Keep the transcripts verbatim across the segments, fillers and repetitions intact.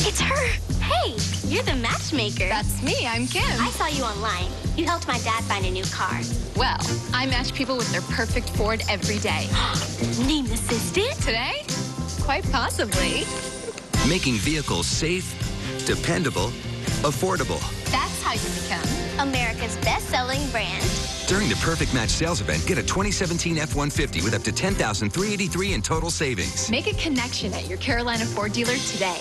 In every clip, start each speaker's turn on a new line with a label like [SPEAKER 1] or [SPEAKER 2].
[SPEAKER 1] It's her. Hey, you're the matchmaker.
[SPEAKER 2] That's me. I'm Kim.
[SPEAKER 1] I saw you online. You helped my dad find a new car.
[SPEAKER 2] Well, I match people with their perfect Ford every day.
[SPEAKER 1] Name assistant?
[SPEAKER 2] Today? Quite possibly.
[SPEAKER 3] Making vehicles safe, dependable, affordable.
[SPEAKER 2] That's how you become
[SPEAKER 1] America's best-selling brand.
[SPEAKER 3] During the Perfect Match sales event, get a twenty seventeen F one fifty with up to ten thousand three hundred eighty-three dollars in total savings.
[SPEAKER 2] Make a connection at your Carolina Ford dealer today.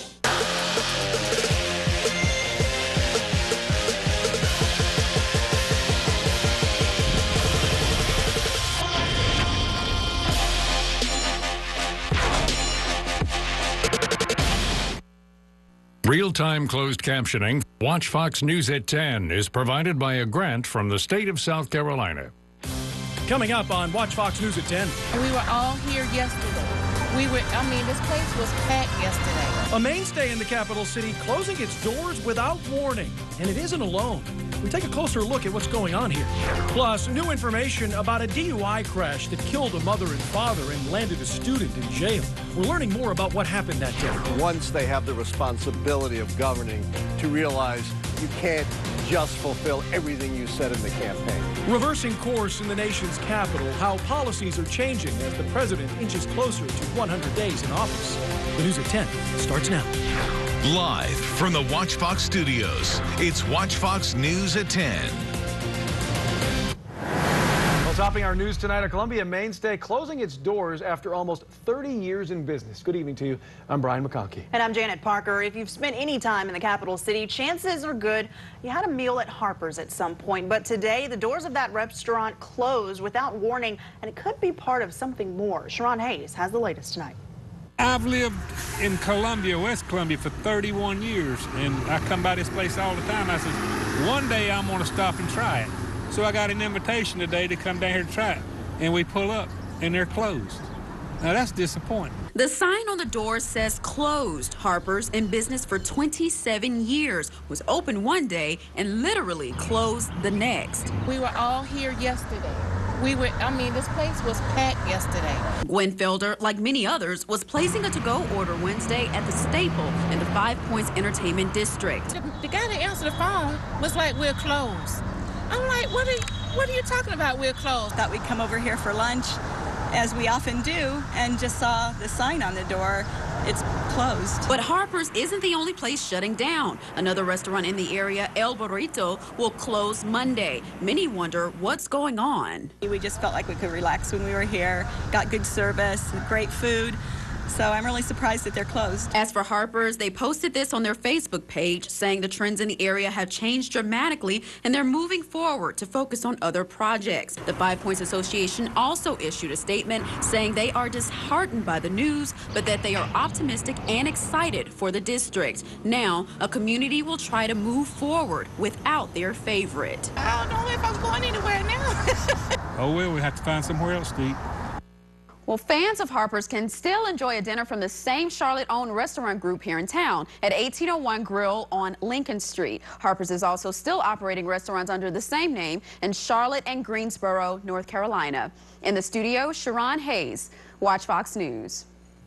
[SPEAKER 4] Real-time closed captioning, Watch Fox News at ten, is provided by a grant from the state of South Carolina.
[SPEAKER 5] Coming up on Watch Fox News at ten.
[SPEAKER 6] We were all here yesterday. We were, I mean, this place was packed yesterday.
[SPEAKER 5] A mainstay in the capital city closing its doors without warning. And it isn't alone. We take a closer look at what's going on here. Plus, new information about a D U I crash that killed a mother and father and landed a student in jail. We're learning more about what happened that day.
[SPEAKER 7] Once they have the responsibility of governing, to realize you can't just fulfill everything you said in the campaign.
[SPEAKER 5] Reversing course in the nation's capital, how policies are changing as the president inches closer to one hundred days in office. The News at ten starts now.
[SPEAKER 8] Live from the Watch Fox studios, it's Watch Fox News at ten.
[SPEAKER 5] Well, topping our news tonight, a Columbia mainstay closing its doors after almost thirty years in business. Good evening to you. I'm Brian McConkey.
[SPEAKER 9] And I'm Janet Parker. If you've spent any time in the capital city, chances are good you had a meal at Harper's at some point. But today, the doors of that restaurant closed without warning, and it could be part of something more. Sharon Hayes has the latest tonight.
[SPEAKER 10] I've lived in Columbia, West Columbia, for thirty-one years, and I come by this place all the time. I says, one day I'm going to stop and try it. So I got an invitation today to come down here to try it, and we pull up, and they're closed. Now, that's disappointing.
[SPEAKER 11] The sign on the door says closed. Harper's, in business for twenty-seven years, was open one day and literally closed the next.
[SPEAKER 6] We were all here yesterday. We were, I mean, this place was packed yesterday.
[SPEAKER 11] Gwen Felder, like many others, was placing a to-go order Wednesday at the Staple in the Five Points Entertainment District.
[SPEAKER 6] The, the guy that answered the phone was like, we're closed. I'm like, what are you, what are you talking about, we're closed?
[SPEAKER 12] Thought we'd come over here for lunch, as we often do, and just saw the sign on the door. It's closed.
[SPEAKER 11] But Harper's isn't the only place shutting down. Another restaurant in the area, El Burrito, will close Monday. Many wonder what's going on.
[SPEAKER 12] We just felt like we could relax when we were here, got good service, great food. So I'm really surprised that they're closed.
[SPEAKER 11] As for Harper's, they posted this on their Facebook page, saying the trends in the area have changed dramatically and they're moving forward to focus on other projects. The Five Points Association also issued a statement saying they are disheartened by the news, but that they are optimistic and excited for the district. Now, a community will try to move forward without their favorite.
[SPEAKER 6] I don't know if I'm going anywhere now.
[SPEAKER 10] Oh, well, we have to find somewhere else to eat.
[SPEAKER 13] Well, fans of Harper's can still enjoy a dinner from the same Charlotte-owned restaurant group here in town at eighteen oh one Grill on Lincoln Street. Harper's is also still operating restaurants under the same name in Charlotte and Greensboro, North Carolina. In the studio, Sharon Hayes, Watch Fox News.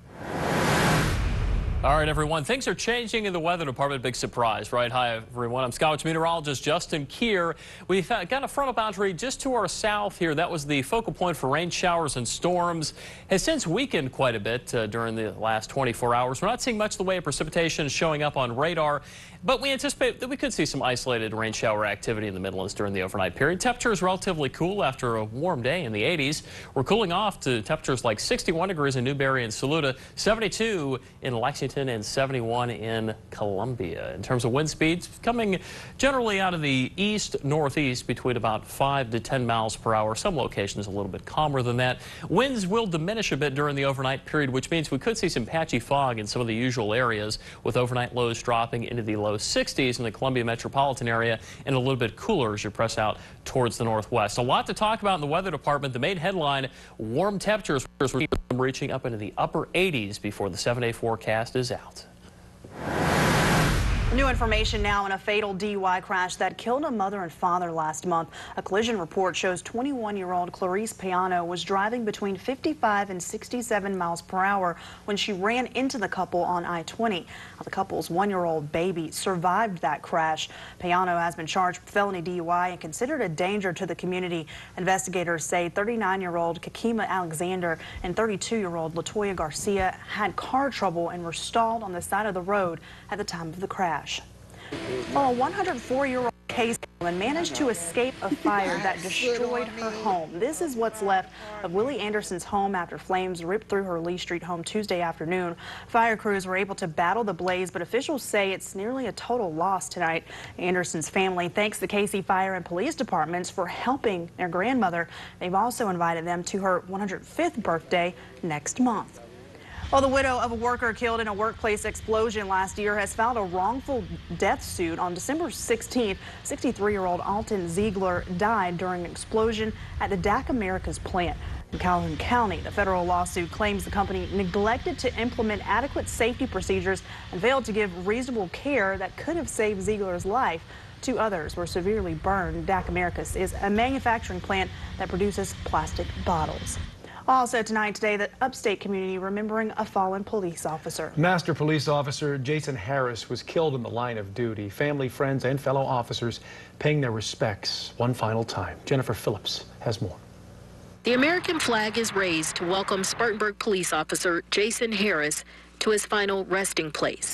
[SPEAKER 14] All right, everyone. Things are changing in the weather department. Big surprise, right? Hi, everyone. I'm Skywards meteorologist Justin Keir. We've got a frontal boundary just to our south here. That was the focal point for rain showers and storms. Has since weakened quite a bit uh, during the last twenty-four hours. We're not seeing much of the way of precipitation showing up on radar, but we anticipate that we could see some isolated rain shower activity in the Midlands during the overnight period. Temperature is relatively cool after a warm day in the eighties. We're cooling off to temperatures like sixty-one degrees in Newberry and Saluda, seventy-two in Lexington, and seventy-one in Columbia. In terms of wind speeds, coming generally out of the east-northeast between about five to ten miles per hour. Some locations a little bit calmer than that. Winds will diminish a bit during the overnight period, which means we could see some patchy fog in some of the usual areas, with overnight lows dropping into the low sixties in the Columbia metropolitan area and a little bit cooler as you press out towards the northwest. A lot to talk about in the weather department. The main headline, warm temperatures reaching up into the upper eighties before the seven-day forecast is out.
[SPEAKER 9] New information now in a fatal D U I crash that killed a mother and father last month. A collision report shows twenty-one-year-old Clarice Piano was driving between fifty-five and sixty-seven miles per hour when she ran into the couple on I twenty. The couple's one-year-old baby survived that crash. Piano has been charged with felony D U I and considered a danger to the community. Investigators say thirty-nine-year-old Kakima Alexander and thirty-two-year-old Latoya Garcia had car trouble and were stalled on the side of the road at the time of the crash. Well, a one hundred four-year-old Case managed to escape a fire that destroyed her home. This is what's left of Willie Anderson's home after flames ripped through her Lee Street home Tuesday afternoon. Fire crews were able to battle the blaze, but officials say it's nearly a total loss tonight. Anderson's family thanks the Casey Fire and Police Departments for helping their grandmother. They've also invited them to her one hundred fifth birthday next month. Well, the widow of a worker killed in a workplace explosion last year has filed a wrongful death suit. On December sixteenth, sixty-three-year-old Alton Ziegler died during an explosion at the D A C Americas plant in Calhoun County. The federal lawsuit claims the company neglected to implement adequate safety procedures and failed to give reasonable care that could have saved Ziegler's life. Two others were severely burned. D A C Americas is a manufacturing plant that produces plastic bottles. Also tonight, today, the upstate community remembering a fallen police officer.
[SPEAKER 15] Master Police Officer Jason Harris was killed in the line of duty. Family, friends, and fellow officers paying their respects one final time. Jennifer Phillips has more.
[SPEAKER 16] The American flag is raised to welcome Spartanburg Police Officer Jason Harris to his final resting place.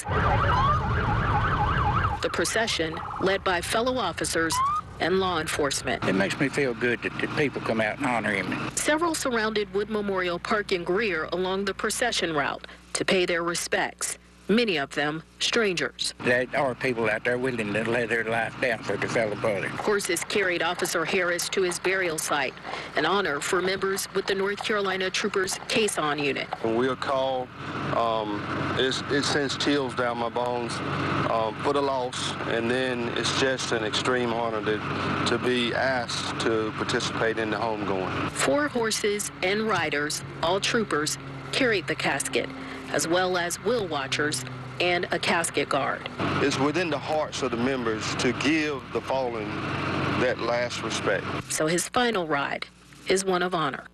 [SPEAKER 16] The procession, led by fellow officers and law enforcement.
[SPEAKER 17] It makes me feel good that, that people come out and honor him.
[SPEAKER 16] Several surrounded Wood Memorial Park in Greer along the procession route to pay their respects, many of them strangers.
[SPEAKER 17] There are people out there willing to lay their life down for their fellow brother.
[SPEAKER 16] Horses carried Officer Harris to his burial site, an honor for members with the North Carolina Troopers Caisson unit.
[SPEAKER 18] When we are called, um, it's, it sends chills down my bones um, for the loss, and then it's just an extreme honor to, to be asked to participate in the homegoing.
[SPEAKER 16] Four horses and riders, all troopers, carried the casket, as well as wheel watchers and a casket guard.
[SPEAKER 18] It's within the hearts of the members to give the fallen that last respect.
[SPEAKER 16] So his final ride is one of honor.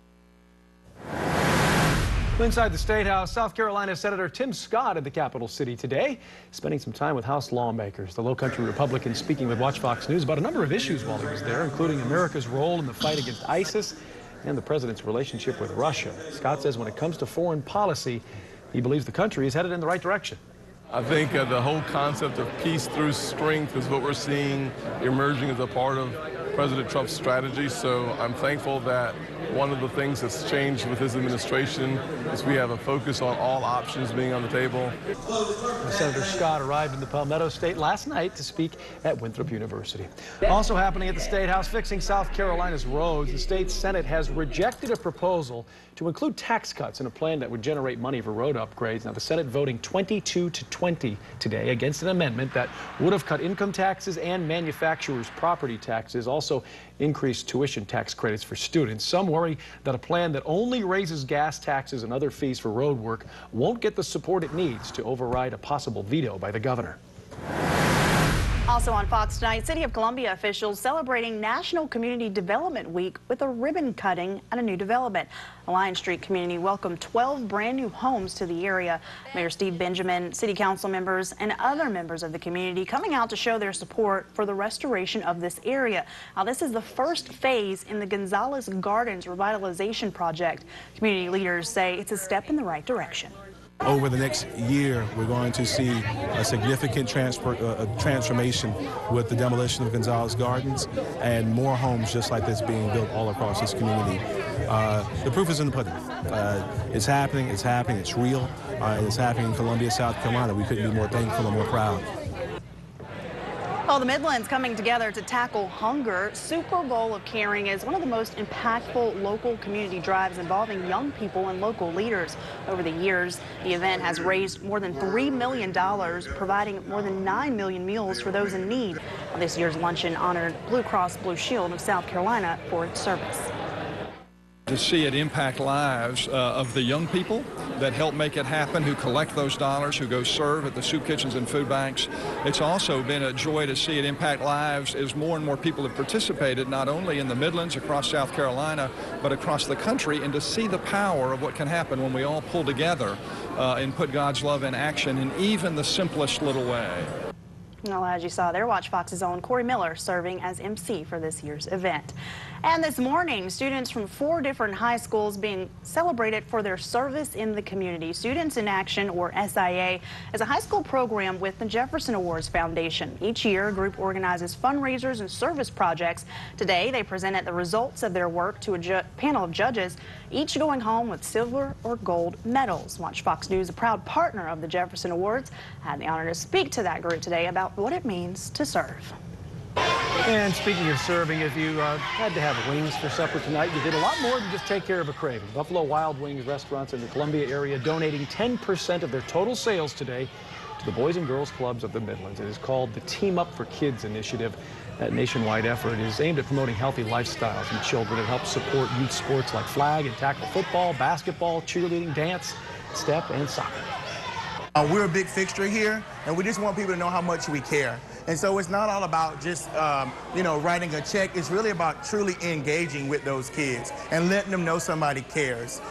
[SPEAKER 15] Inside the State House, South Carolina Senator Tim Scott in the capital city today, spending some time with House lawmakers. The low-country Republican speaking with Watch Fox News about a number of issues while he was there, including America's role in the fight against ISIS and the president's relationship with Russia. Scott says when it comes to foreign policy, he believes the country is headed in the right direction.
[SPEAKER 19] I think uh, the whole concept of peace through strength is what we're seeing emerging as a part of President Trump's strategy. So I'm thankful that one of the things that's changed with his administration is we have a focus on all options being on the table.
[SPEAKER 15] Senator Scott arrived in the Palmetto State last night to speak at Winthrop University. Also happening at the State House, fixing South Carolina's roads. The state Senate has rejected a proposal to include tax cuts in a plan that would generate money for road upgrades. Now, the Senate voting twenty-two to twenty today against an amendment that would have cut income taxes and manufacturers' property taxes, also increased tuition tax credits for students. Some worry that a plan that only raises gas taxes and other fees for road work won't get the support it needs to override a possible veto by the governor.
[SPEAKER 9] Also on Fox tonight, City of Columbia officials celebrating National Community Development Week with a ribbon cutting at a new development. The Lion Street community welcomed twelve brand new homes to the area. Mayor Steve Benjamin, city council members, and other members of the community coming out to show their support for the restoration of this area. Now, this is the first phase in the Gonzalez Gardens revitalization project. Community leaders say it's a step in the right direction.
[SPEAKER 20] Over the next year, we're going to see a significant transfer, uh, transformation with the demolition of Gonzalez Gardens and more homes just like this being built all across this community. Uh, the proof is in the pudding. Uh, it's happening, it's happening, it's real, uh, and it's happening in Columbia, South Carolina. We couldn't be more thankful and more proud.
[SPEAKER 9] Well, the Midlands coming together to tackle hunger. Super Bowl of Caring is one of the most impactful local community drives involving young people and local leaders. Over the years, the event has raised more than three million dollars, providing more than nine million meals for those in need. Well, this year's luncheon honored Blue Cross Blue Shield of South Carolina for its service.
[SPEAKER 21] To see it impact lives uh, of the young people that help make it happen, who collect those dollars, who go serve at the soup kitchens and food banks. It's also been a joy to see it impact lives as more and more people have participated, not only in the Midlands, across South Carolina, but across the country, and to see the power of what can happen when we all pull together uh, and put God's love in action in even the simplest little way.
[SPEAKER 9] Well, as you saw there, Watch Fox's own Corey Miller serving as M C for this year's event. And this morning, students from four different high schools being celebrated for their service in the community. Students in Action, or S I A, is a high school program with the Jefferson Awards Foundation. Each year, a group organizes fundraisers and service projects. Today, they presented the results of their work to a panel of judges, each going home with silver or gold medals. Watch Fox News, a proud partner of the Jefferson Awards, had the honor to speak to that group today about what it means to serve.
[SPEAKER 15] And speaking of serving, if you uh, had to have wings for supper tonight, you did a lot more than just take care of a craving. Buffalo Wild Wings restaurants in the Columbia area donating ten percent of their total sales today to the Boys and Girls Clubs of the Midlands. It is called the Team Up for Kids initiative. That nationwide effort is aimed at promoting healthy lifestyles in children. It helps support youth sports like flag and tackle football, basketball, cheerleading, dance, step, and soccer.
[SPEAKER 22] Uh, we're a big fixture here, and we just want people to know how much we care. And so it's not all about just, um, you know, writing a check. It's really about truly engaging with those kids and letting them know somebody cares.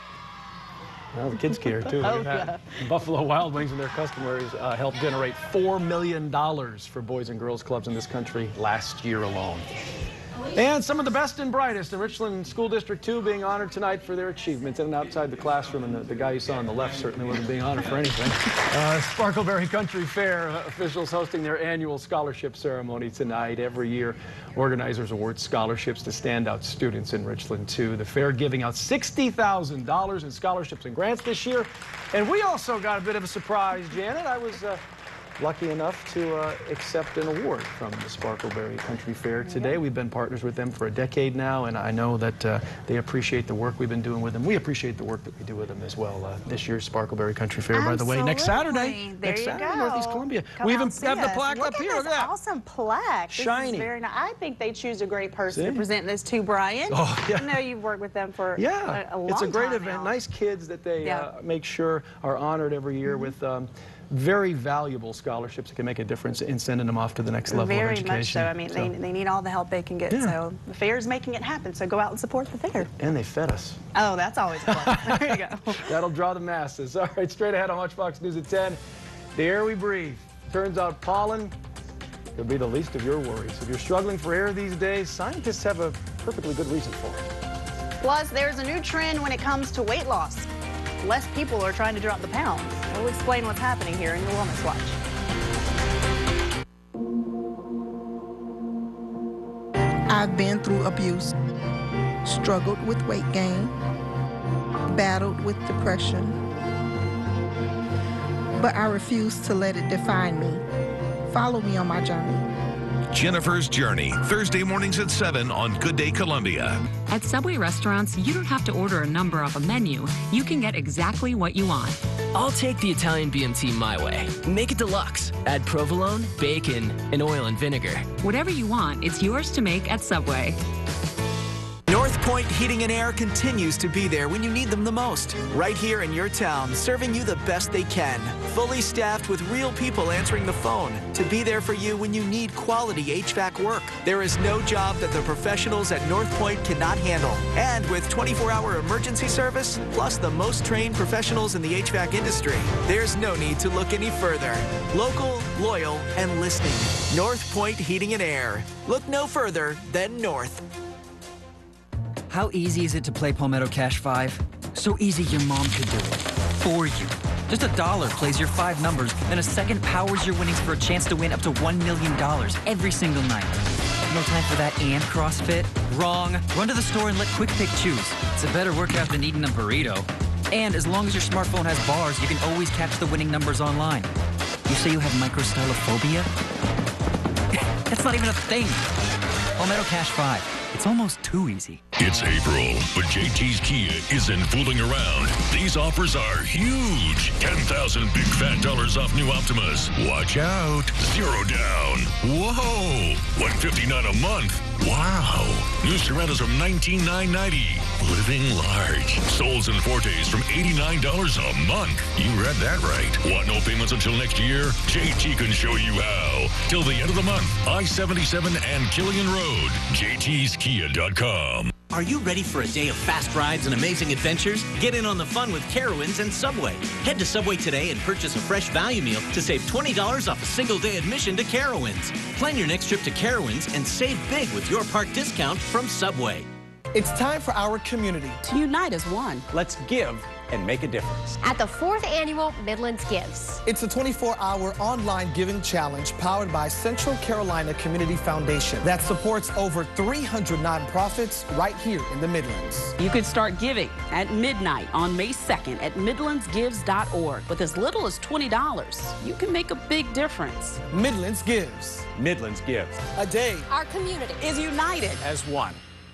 [SPEAKER 15] Well, the kids care, too.
[SPEAKER 9] Oh, yeah.
[SPEAKER 15] Buffalo Wild Wings and their customers uh, helped generate four million dollars for Boys and Girls Clubs in this country last year alone. And some of the best and brightest in Richland School District two being honored tonight for their achievements in and outside the classroom. And the, the guy you saw on the left certainly wasn't being honored for anything. Uh, Sparkleberry Country Fair uh, officials hosting their annual scholarship ceremony tonight. Every year, organizers award scholarships to standout students in Richland two. The fair giving out sixty thousand dollars in scholarships and grants this year. And we also got a bit of a surprise, Janet. I was Uh, lucky enough to uh, accept an award from the Sparkleberry Country Fair today. Yeah. We've been partners with them for a decade now, and I know that uh, they appreciate the work we've been doing with them. We appreciate the work that we do with them as well. Uh, this year's Sparkleberry Country Fair,
[SPEAKER 9] Absolutely.
[SPEAKER 15] by the way, next Saturday.
[SPEAKER 9] There
[SPEAKER 15] next
[SPEAKER 9] you
[SPEAKER 15] Saturday,
[SPEAKER 9] go.
[SPEAKER 15] Northeast Columbia.
[SPEAKER 9] Come
[SPEAKER 15] we even
[SPEAKER 9] have
[SPEAKER 15] the
[SPEAKER 9] us.
[SPEAKER 15] plaque
[SPEAKER 9] Look
[SPEAKER 15] up
[SPEAKER 9] at
[SPEAKER 15] here.
[SPEAKER 9] This
[SPEAKER 15] Look at that.
[SPEAKER 9] awesome plaque. This
[SPEAKER 15] Shiny.
[SPEAKER 9] Is very nice. I think they choose a great person
[SPEAKER 15] See?
[SPEAKER 9] to present this to, Brian.
[SPEAKER 15] Oh, yeah.
[SPEAKER 9] I know you've worked with them for
[SPEAKER 15] yeah.
[SPEAKER 9] a, a long
[SPEAKER 15] It's a great
[SPEAKER 9] time
[SPEAKER 15] event.
[SPEAKER 9] now.
[SPEAKER 15] Nice kids that they
[SPEAKER 9] Yeah.
[SPEAKER 15] uh, make sure are honored every year mm-hmm. with um, very valuable scholarships that can make a difference in sending them off to the next level
[SPEAKER 9] Very
[SPEAKER 15] of education.
[SPEAKER 9] much so. I mean,
[SPEAKER 15] so.
[SPEAKER 9] they, they need all the help they can get.
[SPEAKER 15] Yeah.
[SPEAKER 9] So the fair's making it happen. So go out and support the fair.
[SPEAKER 15] And they fed us.
[SPEAKER 9] Oh, that's always a plus. There you go.
[SPEAKER 15] That'll draw the masses. All right, straight ahead on Watch Fox News at ten. The air we breathe. Turns out pollen could be the least of your worries. If you're struggling for air these days, scientists have a perfectly good reason for it.
[SPEAKER 9] Plus, there's a new trend when it comes to weight loss. Less people are trying to drop the pounds. We'll explain what's happening here in your Wellness Watch.
[SPEAKER 23] I've been through abuse, struggled with weight gain, battled with depression, but I refuse to let it define me. Follow me on my journey.
[SPEAKER 8] Jennifer's Journey, Thursday mornings at seven on Good Day Columbia.
[SPEAKER 24] At Subway restaurants, you don't have to order a number off a menu. You can get exactly what you want.
[SPEAKER 25] I'll take the Italian B M T my way. Make it deluxe. Add provolone, bacon, and oil and vinegar.
[SPEAKER 24] Whatever you want, it's yours to make at Subway.
[SPEAKER 26] North Point Heating and Air continues to be there when you need them the most. Right here in your town, serving you the best they can. Fully staffed with real people answering the phone to be there for you when you need quality H V A C work. There is no job that the professionals at North Point cannot handle. And with twenty-four hour emergency service, plus the most trained professionals in the H V A C industry, there's no need to look any further. Local, loyal, and listening. North Point Heating and Air. Look no further than North.
[SPEAKER 27] How easy is it to play Palmetto Cash five? So easy your mom could do it. For you. Just a dollar plays your five numbers, then a second powers your winnings for a chance to win up to one million dollars every single night. No time for that and CrossFit? Wrong. Run to the store and let Quick Pick choose. It's a better workout than eating a burrito. And as long as your smartphone has bars, you can always catch the winning numbers online. You say you have microstylophobia? That's not even a thing. Palmetto Cash five. It's almost too easy.
[SPEAKER 28] It's April, but J T's Kia isn't fooling around. These offers are huge. ten thousand big fat dollars off new Optimas. Watch out. Zero down. Whoa. one fifty-nine a month. Wow. New Serentas from nineteen nine ninety. living large. Souls and Fortes from eighty-nine dollars a month. You read that right. Want no payments until next year? J T can show you how. Till the end of the month. I seventy-seven and Killian Road. J Ts Kia dot com.
[SPEAKER 1] Are you ready for a day of fast rides and amazing adventures? Get in on the fun with Carowinds and Subway. Head to Subway today and purchase a fresh value meal to save twenty dollars off a single day admission to Carowinds. Plan your next trip to Carowinds and save big with your park discount from Subway.
[SPEAKER 2] It's time for our community
[SPEAKER 3] to unite as one.
[SPEAKER 2] Let's give and make a difference.
[SPEAKER 4] At the fourth annual Midlands Gives.
[SPEAKER 2] It's a twenty-four hour online giving challenge powered by Central Carolina Community Foundation that supports over three hundred nonprofits right here in the Midlands.
[SPEAKER 3] You could start giving at midnight on May second at midlands gives dot org. With as little as twenty dollars, you can make a big difference.
[SPEAKER 2] Midlands Gives. Midlands Gives. A day
[SPEAKER 4] our community
[SPEAKER 3] is united
[SPEAKER 2] as one.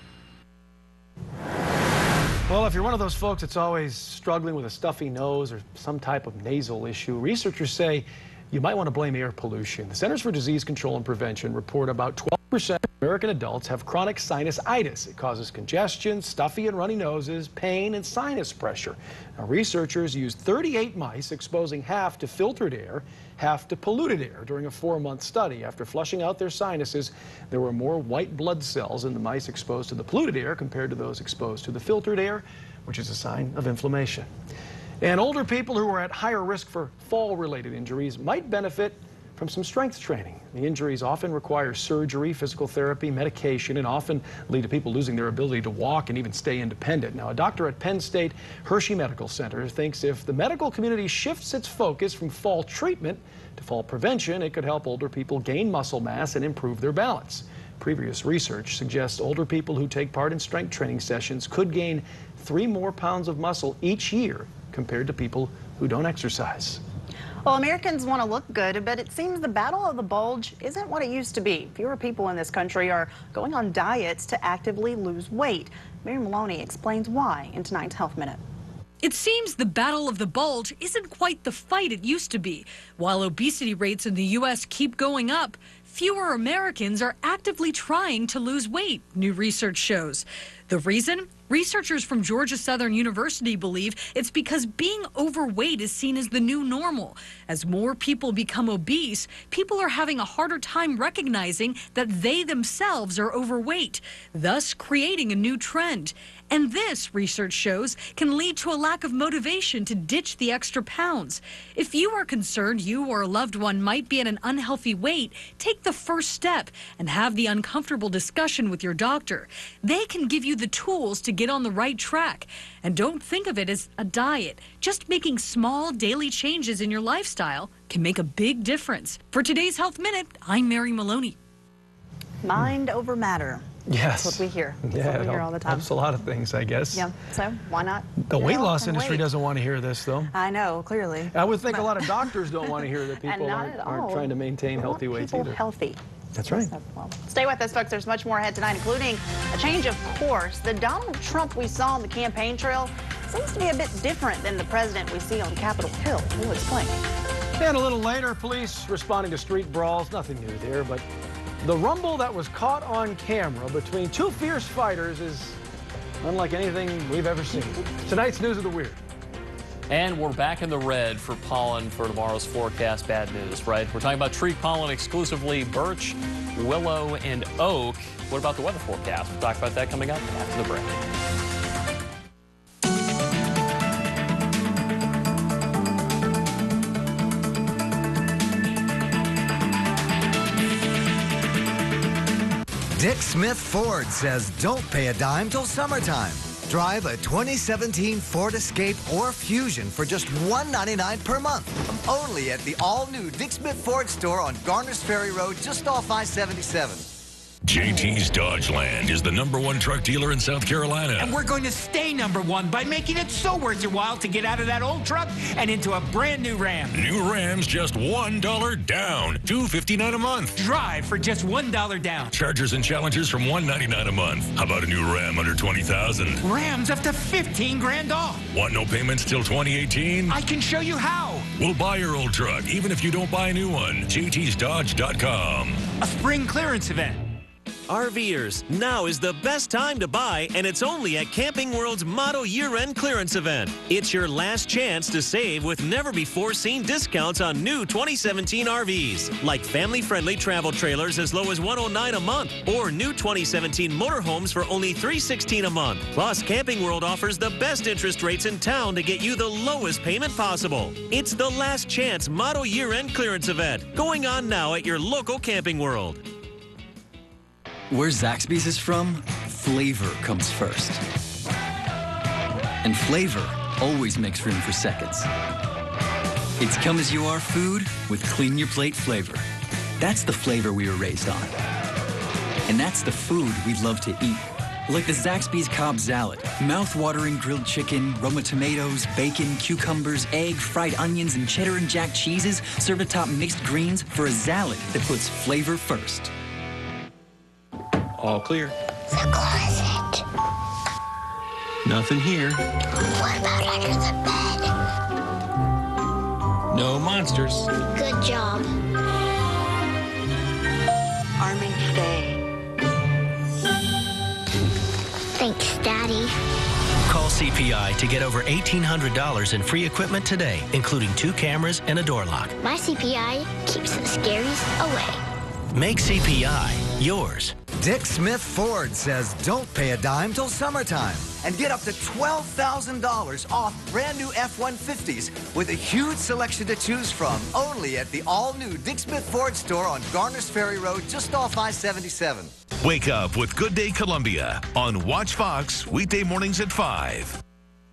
[SPEAKER 15] Well, if you're one of those folks that's always struggling with a stuffy nose or some type of nasal issue, researchers say you might want to blame air pollution. The Centers for Disease Control and Prevention report about twelve percent of American adults have chronic sinusitis. It causes congestion, stuffy and runny noses, pain, and sinus pressure. Now, researchers used thirty-eight mice, exposing half to filtered air, half to polluted air during a four-month study. After flushing out their sinuses, there were more white blood cells in the mice exposed to the polluted air compared to those exposed to the filtered air, which is a sign of inflammation. And older people who are at higher risk for fall-related injuries might benefit from some strength training. The injuries often require surgery, physical therapy, medication, and often lead to people losing their ability to walk and even stay independent. Now, a doctor at Penn State Hershey Medical Center thinks if the medical community shifts its focus from fall treatment to fall prevention, it could help older people gain muscle mass and improve their balance. Previous research suggests older people who take part in strength training sessions could gain three more pounds of muscle each year compared to people who don't exercise.
[SPEAKER 9] Well, Americans want to look good, but it seems the battle of the bulge isn't what it used to be. Fewer people in this country are going on diets to actively lose weight. Mary Maloney explains why in tonight's Health Minute.
[SPEAKER 5] It seems the battle of the bulge isn't quite the fight it used to be. While obesity rates in the U S keep going up, fewer Americans are actively trying to lose weight, new research shows. The reason? Researchers from Georgia Southern University believe it's because being overweight is seen as the new normal. As more people become obese, people are having a harder time recognizing that they themselves are overweight, thus creating a new trend. And this, research shows, can lead to a lack of motivation to ditch the extra pounds. If you are concerned you or a loved one might be at an unhealthy weight, take the first step and have the uncomfortable discussion with your doctor. They can give you the tools to get on the right track. And don't think of it as a diet. Just making small daily changes in your lifestyle can make a big difference. For today's Health Minute, I'm Mary Maloney.
[SPEAKER 9] Mind over matter.
[SPEAKER 15] Yes.
[SPEAKER 9] That's what we hear. That's
[SPEAKER 15] yeah,
[SPEAKER 9] what we hear all the time.
[SPEAKER 15] Helps a lot of things, I guess.
[SPEAKER 9] Yeah, so why not?
[SPEAKER 15] The weight loss industry
[SPEAKER 9] weight.
[SPEAKER 15] doesn't want to hear this, though.
[SPEAKER 9] I know, clearly.
[SPEAKER 15] I would think a lot of doctors don't want to hear that people aren't, aren't trying to maintain
[SPEAKER 9] we
[SPEAKER 15] healthy
[SPEAKER 9] want
[SPEAKER 15] weights
[SPEAKER 9] people
[SPEAKER 15] either.
[SPEAKER 9] healthy.
[SPEAKER 15] That's right.
[SPEAKER 9] Well, stay with us, folks. There's much more ahead tonight, including a change of course. The Donald Trump we saw on the campaign trail seems to be a bit different than the president we see on Capitol Hill. We'll explain.
[SPEAKER 15] And a little later, police responding to street brawls. Nothing new there, but the rumble that was caught on camera between two fierce fighters is unlike anything we've ever seen. Tonight's News of the Weird.
[SPEAKER 14] And we're back in the red for pollen for tomorrow's forecast. Bad news, right? We're talking about tree pollen exclusively, birch, willow, and oak. What about the weather forecast? We'll talk about that coming up after the break.
[SPEAKER 7] Dick Smith Ford says don't pay a dime till summertime. Drive a twenty seventeen Ford Escape or Fusion for just one ninety-nine per month. Only at the all-new Dick Smith Ford store on Garners Ferry Road, just off I seventy-seven.
[SPEAKER 28] J T's Dodgeland is the number one truck dealer in South Carolina.
[SPEAKER 11] And we're going to stay number one by making it so worth your while to get out of that old truck and into a brand new Ram.
[SPEAKER 28] New Rams just one dollar down, two hundred fifty-nine dollars a month.
[SPEAKER 11] Drive for just one dollar down.
[SPEAKER 28] Chargers and Challengers from one hundred ninety-nine dollars a month. How about a new Ram under twenty thousand dollars?
[SPEAKER 11] Rams up to fifteen grand off.
[SPEAKER 28] Want no payments till twenty eighteen?
[SPEAKER 11] I can show you how.
[SPEAKER 28] We'll buy your old truck, even if you don't buy a new one. J Ts Dodge dot com.
[SPEAKER 11] A spring clearance event.
[SPEAKER 6] RVers, now is the best time to buy, and it's only at Camping World's Motto Year-End Clearance Event. It's your last chance to save with never-before-seen discounts on new twenty seventeen R Vs, like family-friendly travel trailers as low as one hundred nine dollars a month, or new twenty seventeen motorhomes for only three hundred sixteen dollars a month. Plus, Camping World offers the best interest rates in town to get you the lowest payment possible. It's the last chance Motto Year-End Clearance Event, going on now at your local Camping World.
[SPEAKER 27] Where Zaxby's is from, flavor comes first. And flavor always makes room for seconds. It's come as you are food with clean your plate flavor. That's the flavor we were raised on. And that's the food we love to eat. Like the Zaxby's Cobb Salad, mouth-watering grilled chicken, Roma tomatoes, bacon, cucumbers, egg, fried onions, and cheddar and jack cheeses served atop mixed greens for a salad that puts flavor first.
[SPEAKER 10] All clear.
[SPEAKER 12] The closet.
[SPEAKER 10] Nothing here.
[SPEAKER 12] What about under the bed?
[SPEAKER 10] No monsters.
[SPEAKER 12] Good job.
[SPEAKER 13] Arming stay.
[SPEAKER 12] Thanks, Daddy.
[SPEAKER 16] Call C P I to get over eighteen hundred dollars in free equipment today, including two cameras and a door lock.
[SPEAKER 12] My C P I keeps the scaries away.
[SPEAKER 16] Make C P I yours.
[SPEAKER 7] Dick Smith Ford says don't pay a dime till summertime and get up to twelve thousand dollars off brand new F one fifties with a huge selection to choose from only at the all-new Dick Smith Ford store on Garners Ferry Road just off I seventy-seven.
[SPEAKER 8] Wake up with Good Day Columbia on Watch Fox, weekday mornings at five.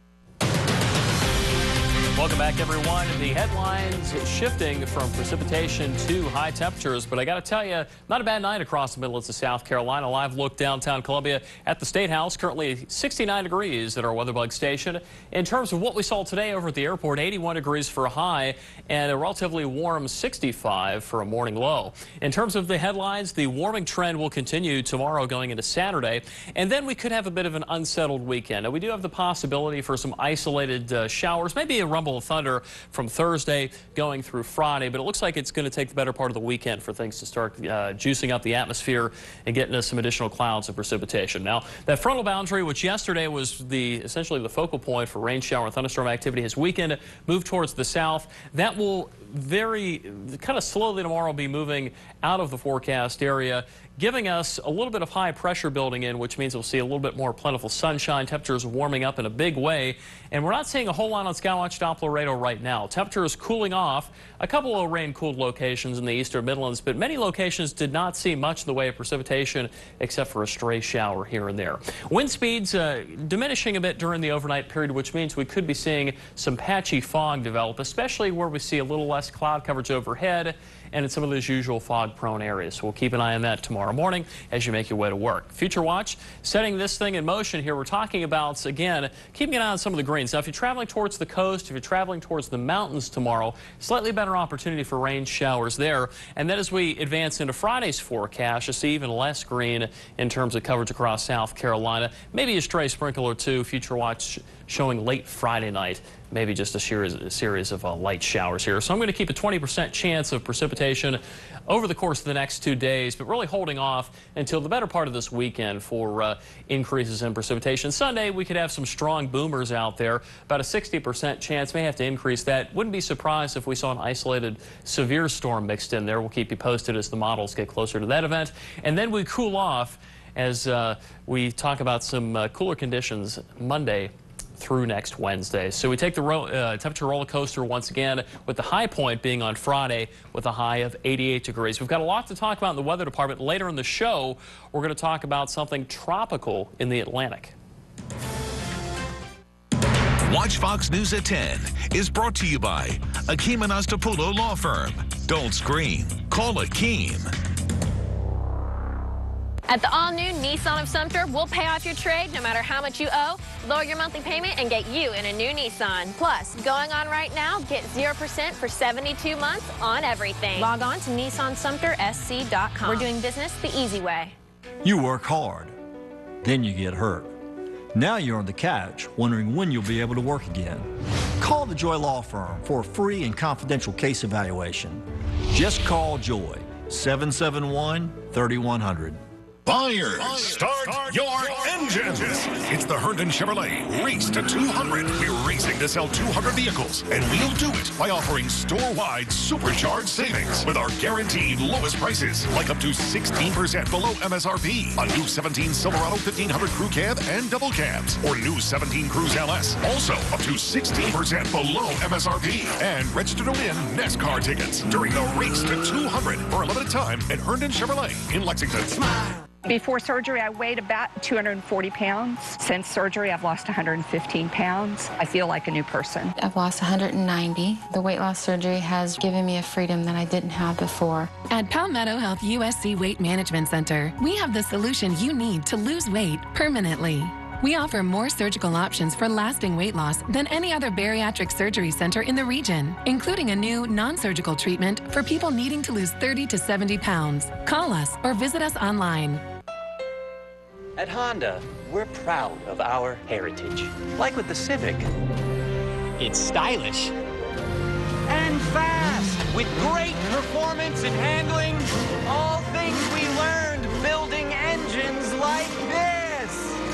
[SPEAKER 14] Welcome back, everyone. The headlines shifting from precipitation to high temperatures, but I got to tell you, not a bad night across the Midlands of South Carolina. Live look downtown Columbia at the State House, currently sixty-nine degrees at our WeatherBug station. In terms of what we saw today over at the airport, eighty-one degrees for a high and a relatively warm sixty-five for a morning low. In terms of the headlines, the warming trend will continue tomorrow going into Saturday, and then we could have a bit of an unsettled weekend. Now, we do have the possibility for some isolated uh, showers, maybe a rumble of thunder from Thursday going through Friday, but it looks like it's going to take the better part of the weekend for things to start uh, juicing up the atmosphere and getting us some additional clouds and precipitation. Now, that frontal boundary, which yesterday was the essentially the focal point for rain, shower, and thunderstorm activity, has weakened, moved towards the south. That will very kind of slowly tomorrow be moving out of the forecast area, giving us a little bit of high pressure building in, which means we'll see a little bit more plentiful sunshine. Temperatures warming up in a big way, and we're not seeing a whole lot on Skywatch Doppler radar right now. Temperatures cooling off. A couple of rain-cooled locations in the eastern Midlands, but many locations did not see much in the way of precipitation except for a stray shower here and there. Wind speeds uh, diminishing a bit during the overnight period, which means we could be seeing some patchy fog develop, especially where we see a little less cloud coverage overhead and in some of those usual fog-prone areas. So we'll keep an eye on that tomorrow morning as you make your way to work. Future Watch, setting this thing in motion here. We're talking about, again, keeping an eye on some of the greens. Now, if you're traveling towards the coast, if you're traveling towards the mountains tomorrow, slightly better opportunity for rain showers there. And then as we advance into Friday's forecast, you see even less green in terms of coverage across South Carolina. Maybe a stray sprinkle or two. Future Watch showing late Friday night, maybe just a series, a series of uh, light showers here. So I'm going to keep a twenty percent chance of precipitation over the course of the next two days, but really holding off until the better part of this weekend for uh, increases in precipitation. Sunday, we could have some strong boomers out there, about a sixty percent chance. May have to increase that. Wouldn't be surprised if we saw an isolated severe storm mixed in there. We'll keep you posted as the models get closer to that event. And then we cool off as uh, we talk about some uh, cooler conditions Monday through next Wednesday. So we take the ro uh, temperature roller coaster once again, with the high point being on Friday with a high of eighty-eight degrees. We've got a lot to talk about in the weather department. Later in the show, we're going to talk about something tropical in the Atlantic.
[SPEAKER 8] Watch Fox News at ten is brought to you by Akeem Anastapolo Law Firm. Don't scream. Call Akeem.
[SPEAKER 4] At the all-new Nissan of Sumter, we'll pay off your trade no matter how much you owe, lower your monthly payment, and get you in a new Nissan. Plus, going on right now, get zero percent for seventy-two months on everything. Log on to Nissan Sumter S C dot com. We're doing business the easy way.
[SPEAKER 17] You work hard, then you get hurt. Now you're on the couch, wondering when you'll be able to work again. Call the Joy Law Firm for a free and confidential case evaluation. Just call Joy, seven seven one, three one zero zero.
[SPEAKER 28] Buyers, start, start your, your engines. engines. It's the Herndon Chevrolet Race to two hundred. We're racing to sell two hundred vehicles, and we'll do it by offering store-wide supercharged savings with our guaranteed lowest prices, like up to sixteen percent below M S R P on new seventeen Silverado fifteen hundred Crew Cab and double cabs, or new seventeen Cruise L S, also up to sixteen percent below M S R P, and register to win NASCAR tickets during the Race to two hundred for a limited time at Herndon Chevrolet in Lexington. Smile.
[SPEAKER 18] Before surgery, I weighed about two hundred forty pounds. Since surgery, I've lost one hundred fifteen pounds. I feel like a new person.
[SPEAKER 19] I've lost one hundred ninety. The weight loss surgery has given me a freedom that I didn't have before.
[SPEAKER 20] At Palmetto Health U S C Weight Management Center, we have the solution you need to lose weight permanently. We offer more surgical options for lasting weight loss than any other bariatric surgery center in the region, including a new non-surgical treatment for people needing to lose thirty to seventy pounds. Call us or visit us online.
[SPEAKER 21] At Honda, we're proud of our heritage. Like with the Civic. It's stylish and fast, with great performance and handling. All things we learned building engines like this.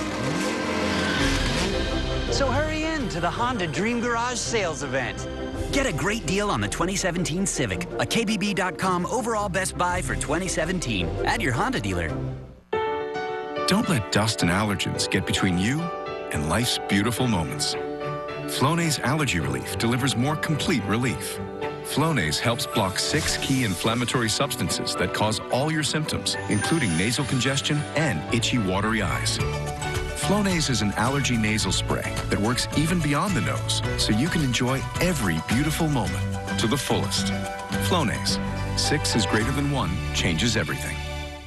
[SPEAKER 21] So hurry in to the Honda Dream Garage sales event.
[SPEAKER 22] Get a great deal on the twenty seventeen Civic, a K B B dot com overall best buy for twenty seventeen at your Honda dealer.
[SPEAKER 23] Don't let dust and allergens get between you and life's beautiful moments. Flonase Allergy Relief delivers more complete relief. Flonase helps block six key inflammatory substances that cause all your symptoms, including nasal congestion and itchy, watery eyes. Flonase is an allergy nasal spray that works even beyond the nose, so you can enjoy every beautiful moment to the fullest. Flonase. Six is greater than one, changes everything.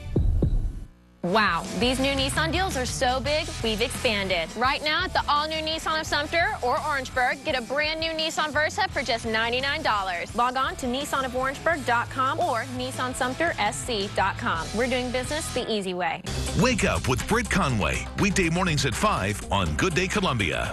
[SPEAKER 4] Wow, these new Nissan deals are so big, we've expanded. Right now at the all-new Nissan of Sumter or Orangeburg, get a brand new Nissan Versa for just ninety-nine dollars. Log on to Nissan of Orangeburg dot com or Nissan Sumter S C dot com. We're doing business the easy way.
[SPEAKER 8] Wake up with Britt Conway, weekday mornings at five on Good Day Columbia.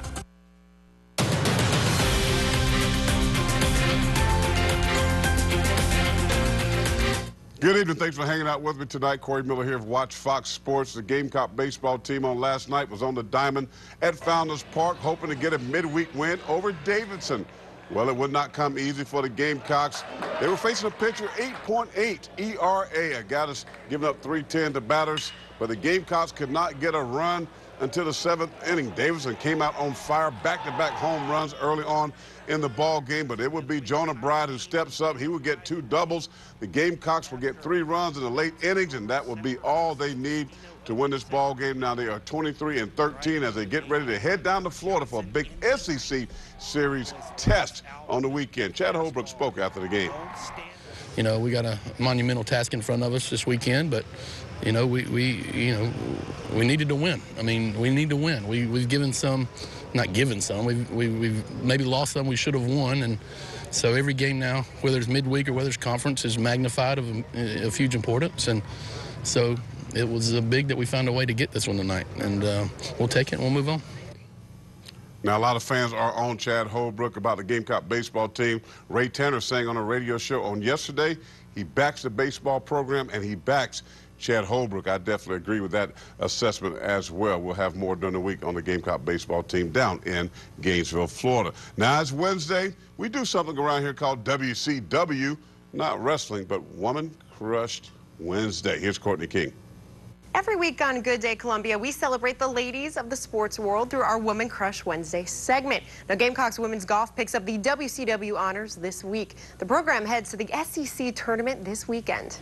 [SPEAKER 24] Good evening. Thanks for hanging out with me tonight. Corey Miller here of Watch Fox Sports. The Gamecock baseball team on last night was on the diamond at Founders Park, hoping to get a midweek win over Davidson. Well, it would not come easy for the Gamecocks. They were facing a pitcher, eight point eight E R A. A guy that's giving up three ten to batters, but the Gamecocks could not get a run until the seventh inning. Davidson came out on fire, back-to-back home runs early on in the ball game, but it would be Jonah Bride who steps up. He would get two doubles. The Gamecocks will get three runs in the late innings, and that will be all they need to win this ball game. Now they are twenty-three and thirteen as they get ready to head down to Florida for a big S E C series test on the weekend. Chad Holbrook spoke after the game.
[SPEAKER 25] You know, we got a monumental task in front of us this weekend, but you know, we, we you know, we needed to win. I mean, we need to win. We, we've given some, not given some, we've, we, we've maybe lost some we should have won. And so every game now, whether it's midweek or whether it's conference, is magnified of, of huge importance. And so it was uh, big that we found a way to get this one tonight. And uh, we'll take it and we'll move on.
[SPEAKER 24] Now, a lot of fans are on Chad Holbrook about the Gamecock baseball team. Ray Tanner sang on a radio show on yesterday. He backs the baseball program, and he backs Chad Holbrook. I definitely agree with that assessment as well. We'll have more during the week on the Gamecock baseball team down in Gainesville, Florida. Now, it's Wednesday. We do something around here called W C W, not wrestling, but Woman Crushed Wednesday. Here's Courtney King.
[SPEAKER 29] Every week on Good Day Columbia, we celebrate the ladies of the sports world through our Woman Crush Wednesday segment. Now, Gamecocks women's golf picks up the W C W honors this week. The program heads to the S E C tournament this weekend.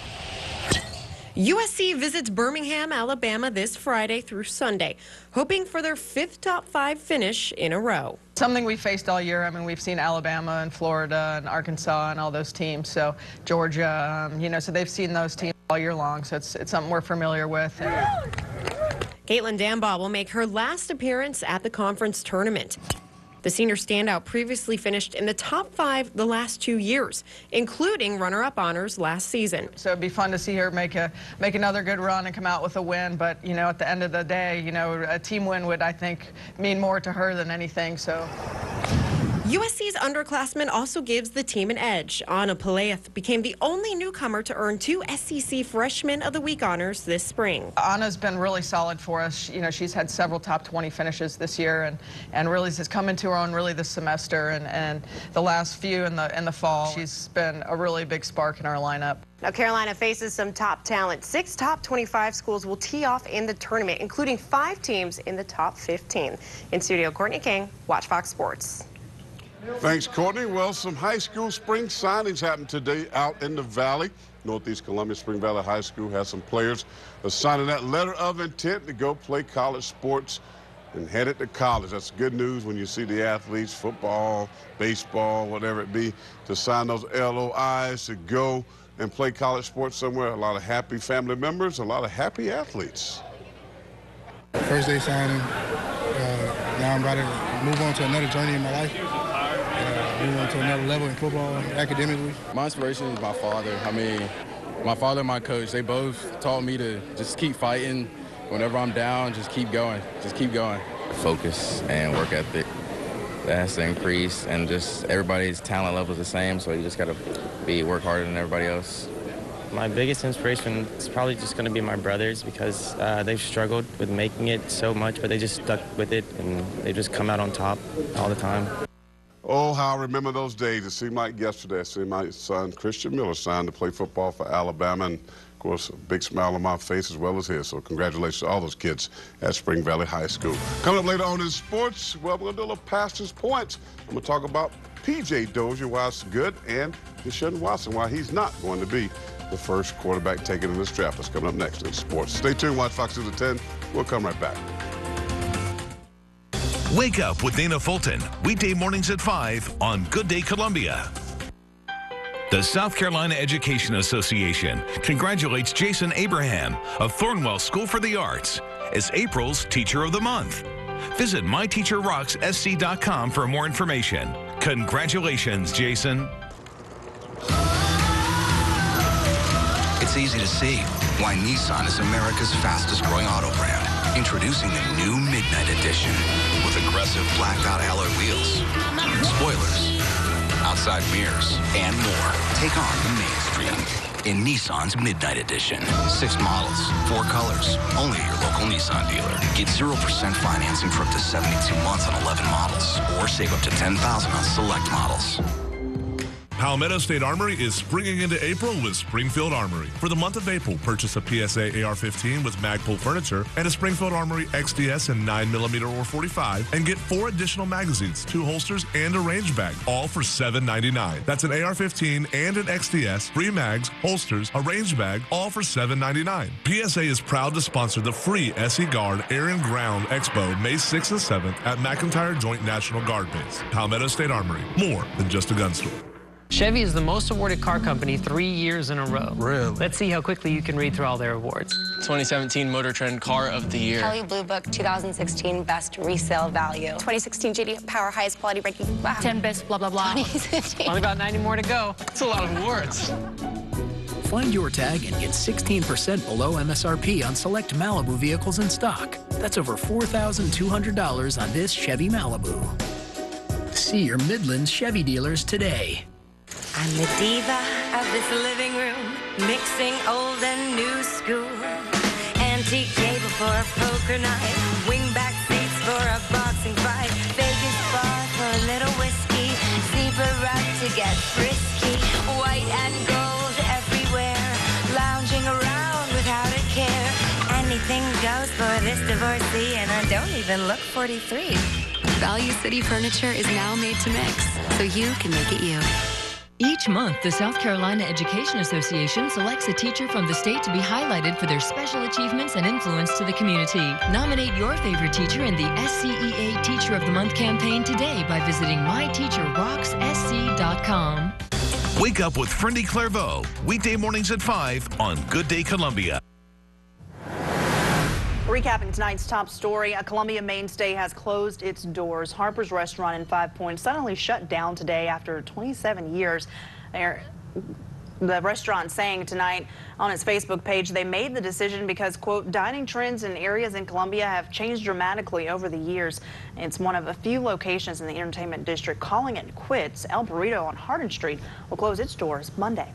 [SPEAKER 29] U S C visits Birmingham, Alabama this Friday through Sunday, hoping for their fifth top five finish in a row.
[SPEAKER 30] Something we faced all year. I mean, we've seen Alabama and Florida and Arkansas and all those teams. So Georgia, um, you know, so they've seen those teams all year long. So it's, it's something we're familiar with.
[SPEAKER 29] Caitlin Dambaugh will make her last appearance at the conference tournament. The senior standout previously finished in the top five the last two years, including runner-up honors last season.
[SPEAKER 30] So it'd be fun to see her make a make another good run and come out with a win. But you know, at the end of the day, you know, a team win would, I think, mean more to her than anything. So.
[SPEAKER 29] U S C's underclassmen also gives the team an edge. Anna Palaeus became the only newcomer to earn two S E C Freshman of the Week honors this spring.
[SPEAKER 30] Anna's been really solid for us. You know, she's had several top twenty finishes this year, and and really has come into her own really this semester, and and the last few in the in the fall. She's been a really big spark in our lineup.
[SPEAKER 29] Now, Carolina faces some top talent. Six top twenty-five schools will tee off in the tournament, including five teams in the top fifteen. In studio, Courtney King, Watch Fox Sports.
[SPEAKER 24] Thanks, Courtney. Well, some high school spring signings happened today out in the Valley. Northeast Columbia Spring Valley High School has some players signing that letter of intent to go play college sports and headed to college. That's good news when you see the athletes, football, baseball, whatever it be, to sign those L O Is to go and play college sports somewhere. A lot of happy family members, a lot of happy athletes.
[SPEAKER 1] First day signing. Uh, now I'm about to move on to another journey in my life. Uh, move on to another level in football, academically.
[SPEAKER 2] My inspiration is my father. I mean, my father and my coach, they both taught me to just keep fighting. Whenever I'm down, just keep going. Just keep going.
[SPEAKER 3] Focus and work ethic. That has to increase, and just everybody's talent level is the same, so you just got to be work harder than everybody else.
[SPEAKER 5] My biggest inspiration is probably just going to be my brothers, because uh, they've struggled with making it so much, but they just stuck with it, and they just come out on top all the time.
[SPEAKER 24] Oh, how I remember those days. It seemed like yesterday. I see my son, Christian Miller, signed to play football for Alabama, and of course, a big smile on my face as well as his. So congratulations to all those kids at Spring Valley High School. Coming up later on in sports, well, we're going to do a little Pastor's Points. I'm going to talk about P J Dozier, why it's good, and Deshaun Watson, why he's not going to be the first quarterback taken in this draft. That's coming up next in sports. Stay tuned. Watch Fox News at ten. We'll come right back.
[SPEAKER 8] Wake up with Dana Fulton, weekday mornings at five on Good Day Columbia. The South Carolina Education Association congratulates Jason Abraham of Thornwell School for the Arts as April's Teacher of the Month. Visit my teacher rocks s c dot com for more information. Congratulations, Jason.
[SPEAKER 6] It's easy to see why Nissan is America's fastest growing auto brand. Introducing the new Midnight Edition with aggressive blacked out alloy wheels, spoilers, outside mirrors, and more. Take on the mainstream in Nissan's Midnight Edition. Six models, four colors, only at your local Nissan dealer. Get zero percent financing for up to seventy-two months on eleven models, or save up to ten thousand dollars on select models.
[SPEAKER 9] Palmetto State Armory is springing into April with Springfield Armory. For the month of April, purchase a P S A A R fifteen with Magpul furniture and a Springfield Armory X D S in nine millimeter or forty-five, and get four additional magazines, two holsters, and a range bag, all for seven ninety-nine. That's an A R fifteen and an X D S, free mags, holsters, a range bag, all for seven ninety-nine. P S A is proud to sponsor the free S E Guard Air and Ground Expo May sixth and seventh at McIntyre Joint National Guard Base. Palmetto State Armory, more than just a gun store.
[SPEAKER 11] Chevy is the most awarded car company three years in a row. Really? Let's see how quickly you can read through all their awards.
[SPEAKER 15] twenty seventeen Motor Trend Car of the Year.
[SPEAKER 26] Kelley Blue Book two thousand sixteen Best Resale Value. twenty sixteen J D Power Highest Quality Ranking. Wow.
[SPEAKER 11] ten best blah, blah, blah. Only about ninety more to go.
[SPEAKER 15] That's a lot of awards.
[SPEAKER 27] Find your tag and get sixteen percent below M S R P on select Malibu vehicles in stock. That's over four thousand two hundred dollars on this Chevy Malibu. See your Midlands Chevy dealers today.
[SPEAKER 31] I'm the diva of this living room, mixing old and new school. Antique table for a poker night, wingback seats for a boxing fight, Vegas bar for a little whiskey, zebra rug to get frisky, white and gold everywhere, lounging around without a care. Anything goes for this divorcee, and I don't even look forty-three.
[SPEAKER 32] Value City Furniture is now made to mix, so you can make it you.
[SPEAKER 33] Each month, the South Carolina Education Association selects a teacher from the state to be highlighted for their special achievements and influence to the community. Nominate your favorite teacher in the S C E A Teacher of the Month campaign today by visiting my teacher rocks s c dot com.
[SPEAKER 8] Wake up with Friendly Clairvaux, weekday mornings at five on Good Day Columbia.
[SPEAKER 34] Recapping tonight's top story, a Columbia mainstay has closed its doors. Harper's Restaurant in Five Points suddenly shut down today after twenty-seven years. There, The restaurant saying tonight on its Facebook page they made the decision because, quote, dining trends in areas in Columbia have changed dramatically over the years. It's one of a few locations in the entertainment district calling it quits. El Burrito on Hardin Street will close its doors Monday.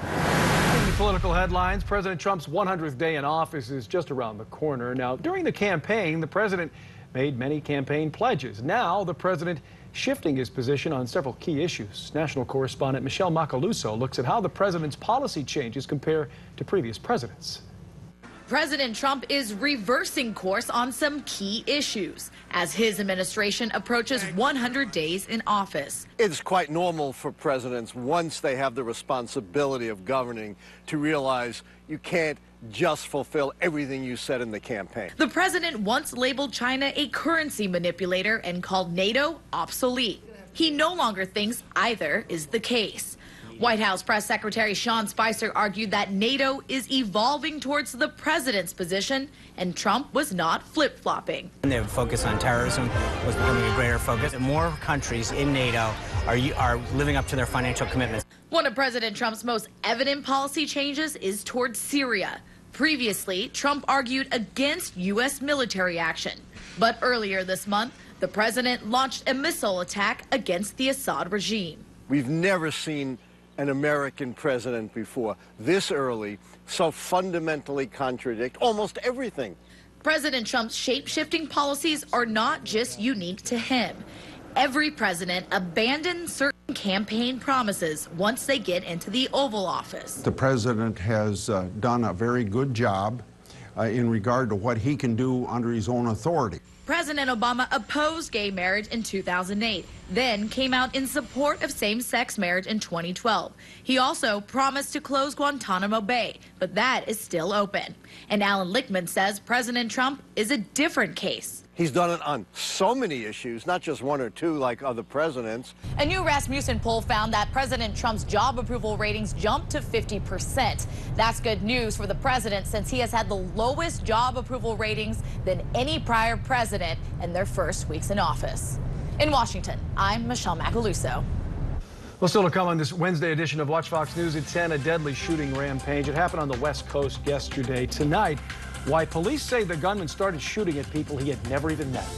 [SPEAKER 7] In political headlines, President Trump's one hundredth day in office is just around the corner. Now, during the campaign, the president made many campaign pledges. Now, the president shifting his position on several key issues. National correspondent Michelle Macaluso looks at how the president's policy changes compare to previous presidents.
[SPEAKER 10] President Trump is reversing course on some key issues as his administration approaches one hundred days in office.
[SPEAKER 12] It's quite normal for presidents, once they have the responsibility of governing, to realize you can't just fulfill everything you said in the campaign.
[SPEAKER 10] The president once labeled China a currency manipulator and called NATO obsolete. He no longer thinks either is the case. White House Press Secretary Sean Spicer argued that NATO is evolving towards the president's position, and Trump was not flip-flopping.
[SPEAKER 13] The focus on terrorism was becoming a greater focus. More countries in NATO are, are living up to their financial commitments.
[SPEAKER 10] One of President Trump's most evident policy changes is towards Syria. Previously, Trump argued against U S military action. But earlier this month, the president launched a missile attack against the Assad regime.
[SPEAKER 12] We've never seen an American president before this early so fundamentally contradict almost everything.
[SPEAKER 10] President Trump's shape-shifting policies are not just unique to him. Every president abandons certain campaign promises once they get into the Oval Office.
[SPEAKER 14] The president has uh, done a very good job uh, in regard to what he can do under his own authority.
[SPEAKER 10] President Obama opposed gay marriage in two thousand eight, then came out in support of same-sex marriage in twenty twelve. He also promised to close Guantanamo Bay, but that is still open. And Alan Lichtman says President Trump is a different case.
[SPEAKER 12] He's done it on so many issues, not just one or two like other presidents.
[SPEAKER 10] A new Rasmussen poll found that President Trump's job approval ratings jumped to fifty percent. That's good news for the president since he has had the lowest job approval ratings than any prior president in their first weeks in office. In Washington, I'm Michelle Macaluso.
[SPEAKER 7] Well, still to come on this Wednesday edition of Watch Fox News at ten, a deadly shooting rampage. It happened on the West Coast yesterday. Tonight, why police say the gunman started shooting at people he had never even met.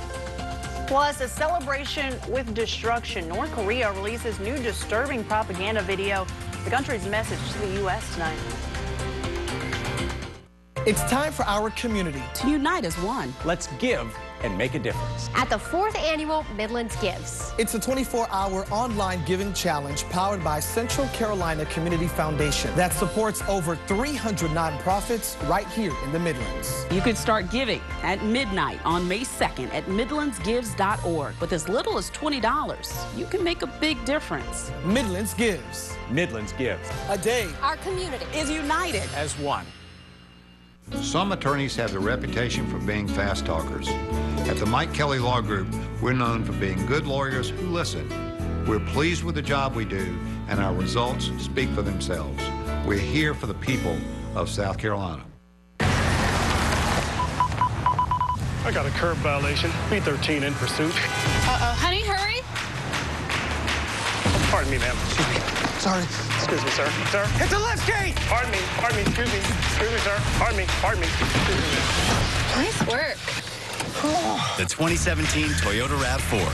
[SPEAKER 34] Plus, a celebration with destruction. North Korea releases new disturbing propaganda video. The country's message to the U S tonight.
[SPEAKER 16] It's time for our community to unite as one.
[SPEAKER 17] Let's give and make a difference.
[SPEAKER 29] At the fourth annual Midlands Gives.
[SPEAKER 16] It's a twenty-four hour online giving challenge powered by Central Carolina Community Foundation that supports over three hundred nonprofits right here in the Midlands.
[SPEAKER 18] You could start giving at midnight on May second at midlands gives dot org. With as little as twenty dollars, you can make a big difference.
[SPEAKER 16] Midlands Gives.
[SPEAKER 17] Midlands Gives.
[SPEAKER 16] A day
[SPEAKER 29] our community
[SPEAKER 18] is united
[SPEAKER 17] as one.
[SPEAKER 19] Some attorneys have the reputation for being fast talkers. At the Mike Kelly Law Group, we're known for being good lawyers who listen. We're pleased with the job we do, and our results speak for themselves. We're here for the people of South Carolina.
[SPEAKER 20] I got a curb violation, B thirteen in pursuit.
[SPEAKER 29] Uh-oh, honey, hurry.
[SPEAKER 20] Oh, pardon me, ma'am. Excuse me. Sorry. Excuse me, sir. Sir.
[SPEAKER 16] Hit the left gate.
[SPEAKER 20] Pardon me. Pardon me. Excuse me. Excuse me, sir. Pardon me. Pardon me. Excuse me.
[SPEAKER 29] Nice work.
[SPEAKER 21] The twenty seventeen Toyota RAV four.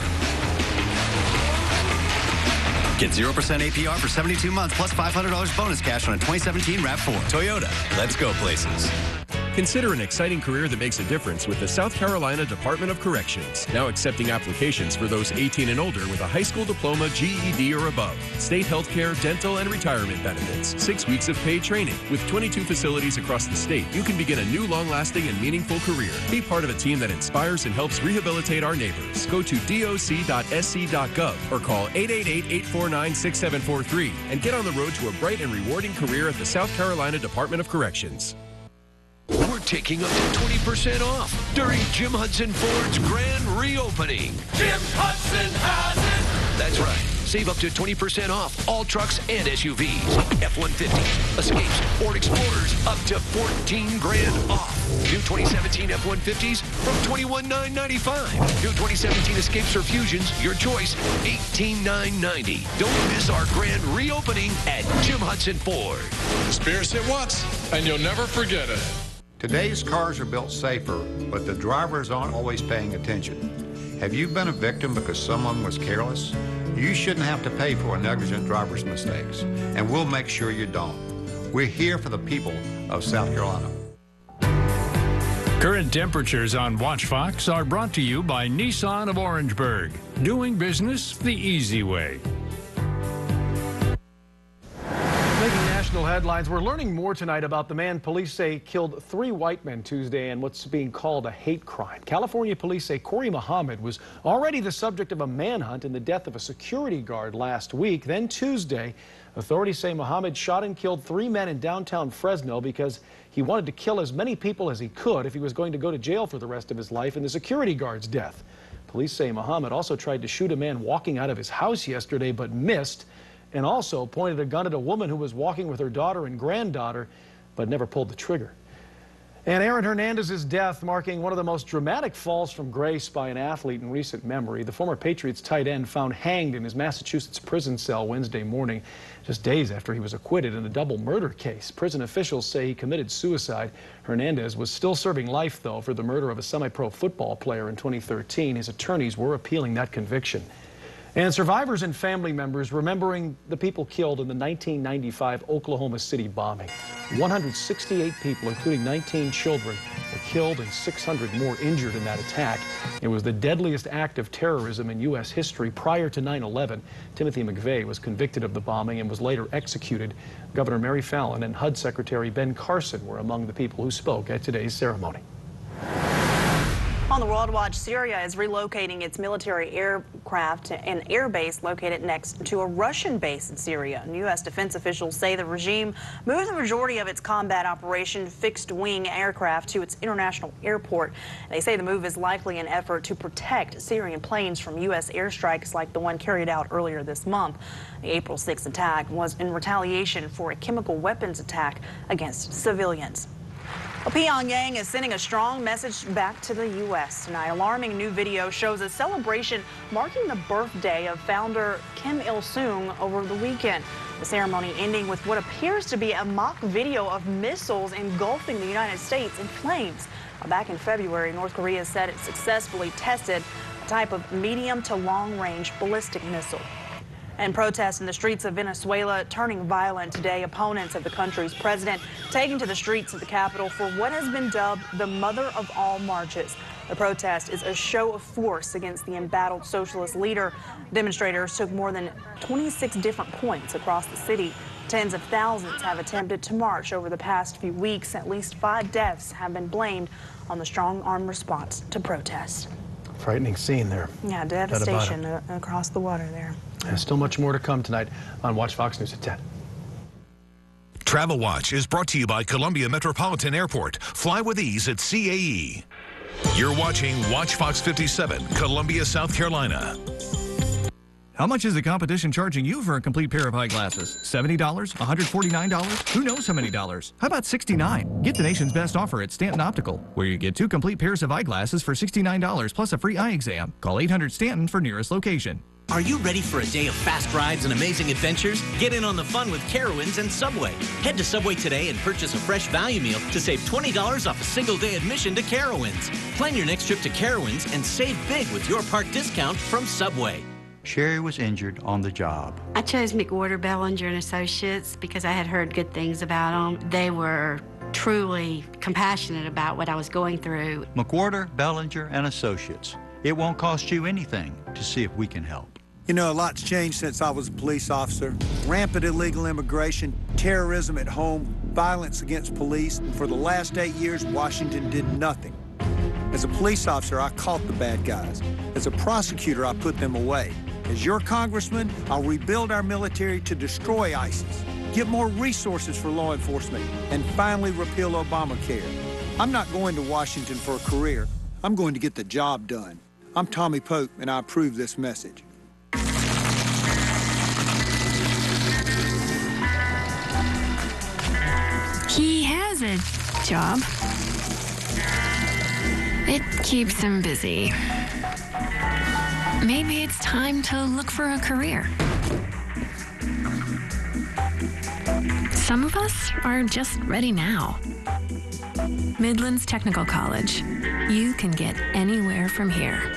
[SPEAKER 21] Get zero percent A P R for seventy-two months plus five hundred dollars bonus cash on a twenty seventeen RAV four. Toyota, let's go places.
[SPEAKER 22] Consider an exciting career that makes a difference with the South Carolina Department of Corrections. Now accepting applications for those eighteen and older with a high school diploma, G E D or above. State health care, dental, and retirement benefits. Six weeks of paid training. With twenty-two facilities across the state, you can begin a new long-lasting and meaningful career. Be part of a team that inspires and helps rehabilitate our neighbors. Go to D O C dot S C dot gov or call eight eight eight, eight four nine, six seven four three and get on the road to a bright and rewarding career at the South Carolina Department of Corrections.
[SPEAKER 23] We're taking up to twenty percent off during Jim Hudson Ford's grand reopening.
[SPEAKER 28] Jim Hudson has it!
[SPEAKER 23] That's right. Save up to twenty percent off all trucks and S U Vs. F one fifty, Escapes, Ford Explorers up to fourteen grand off. New twenty seventeen F one fifties from twenty-one thousand nine hundred ninety-five. New twenty seventeen Escapes or Fusions, your choice, eighteen thousand nine hundred ninety. Don't miss our grand reopening at Jim Hudson Ford.
[SPEAKER 1] Experience it once, and you'll never forget it.
[SPEAKER 19] Today's cars are built safer, but the drivers aren't always paying attention. Have you been a victim because someone was careless? You shouldn't have to pay for a negligent driver's mistakes, and we'll make sure you don't. We're here for the people of South Carolina.
[SPEAKER 2] Current temperatures on Watch Fox are brought to you by Nissan of Orangeburg. Doing business the easy way.
[SPEAKER 7] Making national headlines, we're learning more tonight about the man police say killed three white men Tuesday in what's being called a hate crime. California police say Corey Muhammad was already the subject of a manhunt in the death of a security guard last week. Then Tuesday, authorities say Muhammad shot and killed three men in downtown Fresno because he wanted to kill as many people as he could if he was going to go to jail for the rest of his life in the security guard's death. Police say Muhammad also tried to shoot a man walking out of his house yesterday but missed, and also pointed a gun at a woman who was walking with her daughter and granddaughter, but never pulled the trigger. And Aaron Hernandez's death marking one of the most dramatic falls from grace by an athlete in recent memory. The former Patriots tight end found hanged in his Massachusetts prison cell Wednesday morning, just days after he was acquitted in a double murder case. Prison officials say he committed suicide. Hernandez was still serving life, though, for the murder of a semi-pro football player in twenty thirteen. His attorneys were appealing that conviction. And survivors and family members remembering the people killed in the nineteen ninety-five Oklahoma City bombing. one hundred sixty-eight people, including nineteen children, were killed and six hundred more injured in that attack. It was the deadliest act of terrorism in U S history prior to nine eleven. Timothy McVeigh was convicted of the bombing and was later executed. Governor Mary Fallin and H U D Secretary Ben Carson were among the people who spoke at today's ceremony.
[SPEAKER 34] On the World Watch, Syria is relocating its military aircraft to an air base located next to a Russian base in Syria. And U S defense officials say the regime moved the majority of its combat operation fixed-wing aircraft to its international airport. They say the move is likely an effort to protect Syrian planes from U S airstrikes like the one carried out earlier this month. The April sixth attack was in retaliation for a chemical weapons attack against civilians. Well, Pyongyang is sending a strong message back to the U S tonight. Alarming new video shows a celebration marking the birthday of founder Kim Il-sung over the weekend. The ceremony ending with what appears to be a mock video of missiles engulfing the United States in flames. Back in February, North Korea said it successfully tested a type of medium to long-range ballistic missile. And protests in the streets of Venezuela turning violent today. Opponents of the country's president taking to the streets of the capital for what has been dubbed the mother of all marches. The protest is a show of force against the embattled socialist leader. Demonstrators took more than twenty-six different points across the city. Tens of thousands have attempted to march over the past few weeks. At least five deaths have been blamed on the strong arm response to protests.
[SPEAKER 7] Frightening scene there.
[SPEAKER 34] Yeah, devastation across the water there.
[SPEAKER 7] There's still much more to come tonight on Watch Fox News at ten.
[SPEAKER 8] Travel Watch is brought to you by Columbia Metropolitan Airport. Fly with ease at C A E. You're watching Watch Fox fifty-seven, Columbia, South Carolina.
[SPEAKER 3] How much is the competition charging you for a complete pair of eyeglasses? seventy dollars? one hundred forty-nine dollars? Who knows how many dollars? How about sixty-nine dollars? Get the nation's best offer at Stanton Optical, where you get two complete pairs of eyeglasses for sixty-nine dollars plus a free eye exam. Call eight hundred Stanton for nearest location.
[SPEAKER 4] Are you ready for a day of fast rides and amazing adventures? Get in on the fun with Carowinds and Subway. Head to Subway today and purchase a fresh value meal to save twenty dollars off a single day admission to Carowinds. Plan your next trip to Carowinds and save big with your park discount from Subway.
[SPEAKER 5] Sherry was injured on the job.
[SPEAKER 6] I chose McWhorter, Bellinger and Associates because I had heard good things about them. They were truly compassionate about what I was going through.
[SPEAKER 5] McWhorter, Bellinger and Associates. It won't cost you anything to see if we can help.
[SPEAKER 9] You know, a lot's changed since I was a police officer. Rampant illegal immigration, terrorism at home, violence against police. And for the last eight years, Washington did nothing. As a police officer, I caught the bad guys. As a prosecutor, I put them away. As your congressman, I'll rebuild our military to destroy ISIS, get more resources for law enforcement, and finally repeal Obamacare. I'm not going to Washington for a career. I'm going to get the job done. I'm Tommy Pope, and I approve this message.
[SPEAKER 11] He has a job. It keeps him busy. Maybe it's time to look for a career. Some of us are just ready now. Midlands Technical College. You can get anywhere from here.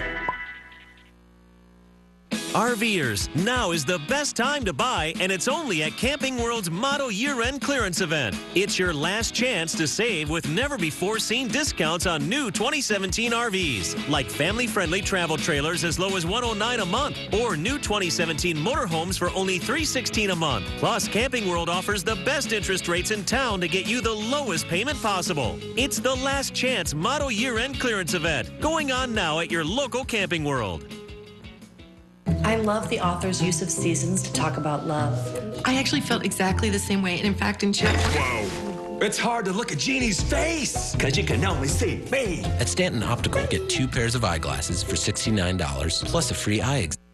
[SPEAKER 12] RVers, now is the best time to buy, and it's only at Camping World's Motto Year-End Clearance Event. It's your last chance to save with never-before-seen discounts on new twenty seventeen R Vs, like family-friendly travel trailers as low as one hundred nine dollars a month, or new twenty seventeen motorhomes for only three hundred sixteen dollars a month. Plus, Camping World offers the best interest rates in town to get you the lowest payment possible. It's the last chance Motto Year-End Clearance Event, going on now at your local Camping World.
[SPEAKER 13] I love the author's use of seasons to talk about love.
[SPEAKER 14] I actually felt exactly the same way, and in fact, in chapter...
[SPEAKER 15] Whoa! It's hard to look at Jeannie's face, because you can only see me.
[SPEAKER 24] At Stanton Optical, get two pairs of eyeglasses for sixty-nine dollars, plus a free eye exam.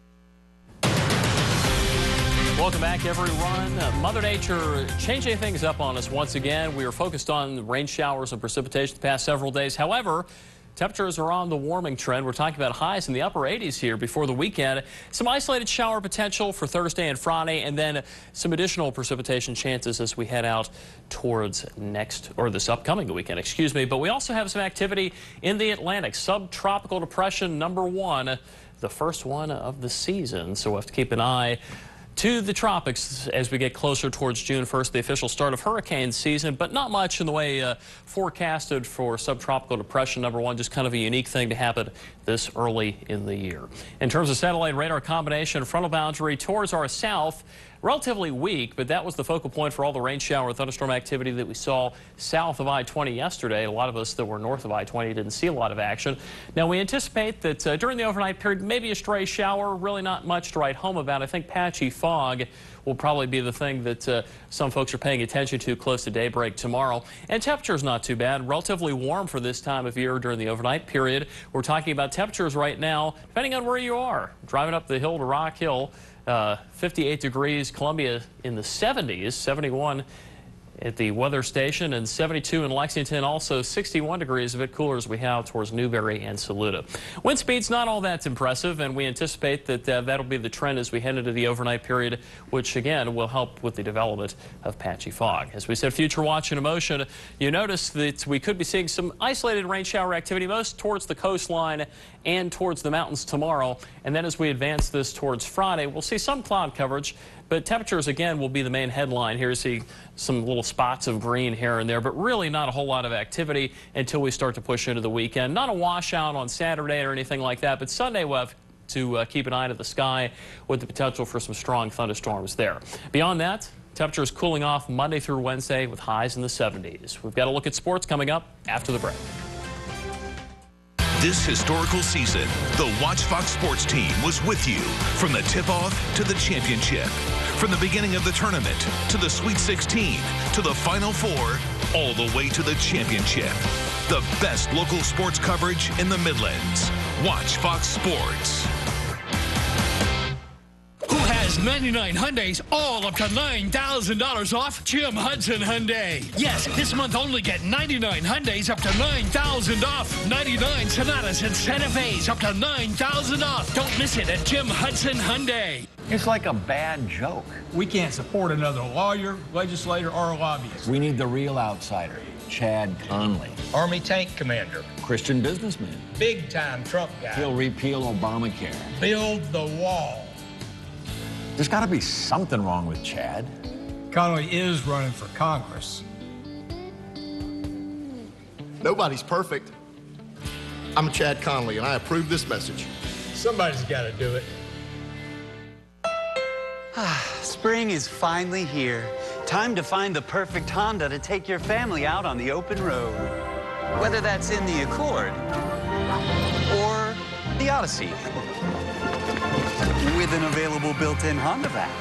[SPEAKER 25] Welcome back, everyone. Uh, Mother Nature changing things up on us once again. We are focused on rain showers and precipitation the past several days. However, temperatures are on the warming trend. We're talking about highs in the upper eighties here before the weekend. Some isolated shower potential for Thursday and Friday, and then some additional precipitation chances as we head out towards next, or this upcoming weekend, excuse me. But we also have some activity in the Atlantic. Subtropical depression number one, the first one of the season. So we'll have to keep an eye to the tropics as we get closer towards June first, the official start of hurricane season, but not much in the way uh, forecasted for subtropical depression number one, just kind of a unique thing to happen this early in the year. In terms of satellite radar combination, frontal boundary towards our south, relatively weak, but that was the focal point for all the rain shower and thunderstorm activity that we saw south of I twenty yesterday. A lot of us that were north of I twenty didn't see a lot of action. Now, we anticipate that uh, during the overnight period, maybe a stray shower, really not much to write home about. I think patchy fog will probably be the thing that uh, some folks are paying attention to close to daybreak tomorrow. And temperatures not too bad, relatively warm for this time of year during the overnight period. We're talking about temperatures right now, depending on where you are. Driving up the hill to Rock Hill, Uh, fifty-eight degrees, Columbia in the seventies, seventy-one at the weather station, and seventy-two in Lexington, also sixty-one degrees, a bit cooler as we have towards Newberry and Saluda. Wind speed's not all that impressive, and we anticipate that uh, that'll be the trend as we head into the overnight period, which again will help with the development of patchy fog. As we said, future watch in motion, you notice that we could be seeing some isolated rain shower activity, most towards the coastline and towards the mountains tomorrow. And then as we advance this towards Friday, we'll see some cloud coverage, but temperatures again will be the main headline. Here you see some little spots of green here and there, but really not a whole lot of activity until we start to push into the weekend. Not a washout on Saturday or anything like that, but Sunday we'll have to uh, keep an eye to the sky with the potential for some strong thunderstorms there. Beyond that, temperatures cooling off Monday through Wednesday with highs in the seventies. We've got a look at sports coming up after the break.
[SPEAKER 8] This historical season, the Watch Fox Sports team was with you from the tip-off to the championship, from the beginning of the tournament to the Sweet sixteen to the Final Four, all the way to the championship. The best local sports coverage in the Midlands. Watch Fox Sports.
[SPEAKER 26] Who has ninety-nine Hyundais all up to nine thousand dollars off? Jim Hudson Hyundai. Yes, this month only get ninety-nine Hyundais up to nine thousand off. ninety-nine Sonatas and Santa Fe's up to nine thousand off. Don't miss it at Jim Hudson Hyundai.
[SPEAKER 19] It's like a bad joke.
[SPEAKER 27] We can't support another lawyer, legislator, or lobbyist.
[SPEAKER 28] We need the real outsider, Chad Conley.
[SPEAKER 27] Army tank commander.
[SPEAKER 28] Christian businessman.
[SPEAKER 27] Big-time Trump guy.
[SPEAKER 28] He'll repeal Obamacare.
[SPEAKER 27] Build the wall.
[SPEAKER 28] There's got to be something wrong with Chad.
[SPEAKER 27] Conley is running for Congress.
[SPEAKER 30] Nobody's perfect. I'm Chad Conley, and I approve this message.
[SPEAKER 27] Somebody's got to do it.
[SPEAKER 31] Spring is finally here. Time to find the perfect Honda to take your family out on the open road. Whether that's in the Accord or the Odyssey, with an available built-in Honda vac.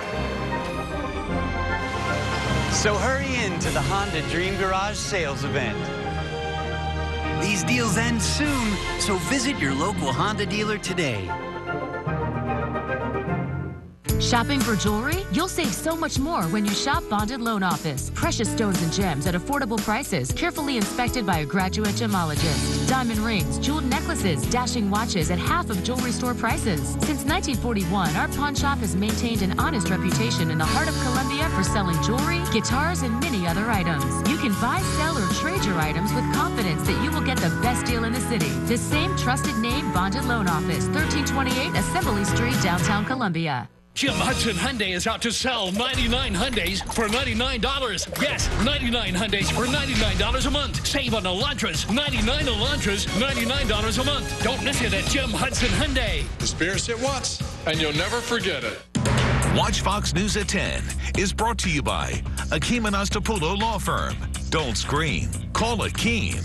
[SPEAKER 31] So hurry in to the Honda Dream Garage sales event. These deals end soon, so visit your local Honda dealer today.
[SPEAKER 1] Shopping for jewelry? You'll save so much more when you shop Bonded Loan Office. Precious stones and gems at affordable prices, carefully inspected by a graduate gemologist. Diamond rings, jeweled necklaces, dashing watches at half of jewelry store prices. Since nineteen forty-one, our pawn shop has maintained an honest reputation in the heart of Columbia for selling jewelry, guitars, and many other items. You can buy, sell, or trade your items with confidence that you will get the best deal in the city. The same trusted name, Bonded Loan Office, thirteen twenty-eight Assembly Street, downtown Columbia.
[SPEAKER 26] Jim Hudson Hyundai is out to sell ninety-nine Hyundais for ninety-nine dollars. Yes, ninety-nine Hyundais for ninety-nine dollars a month. Save on Elantras, ninety-nine Elantras, ninety-nine dollars a month. Don't miss it at Jim Hudson Hyundai.
[SPEAKER 2] Experience it once, and you'll never forget it.
[SPEAKER 8] Watch Fox News at ten is brought to you by Akeem and Ostapulo Law Firm. Don't scream. Call Akeem.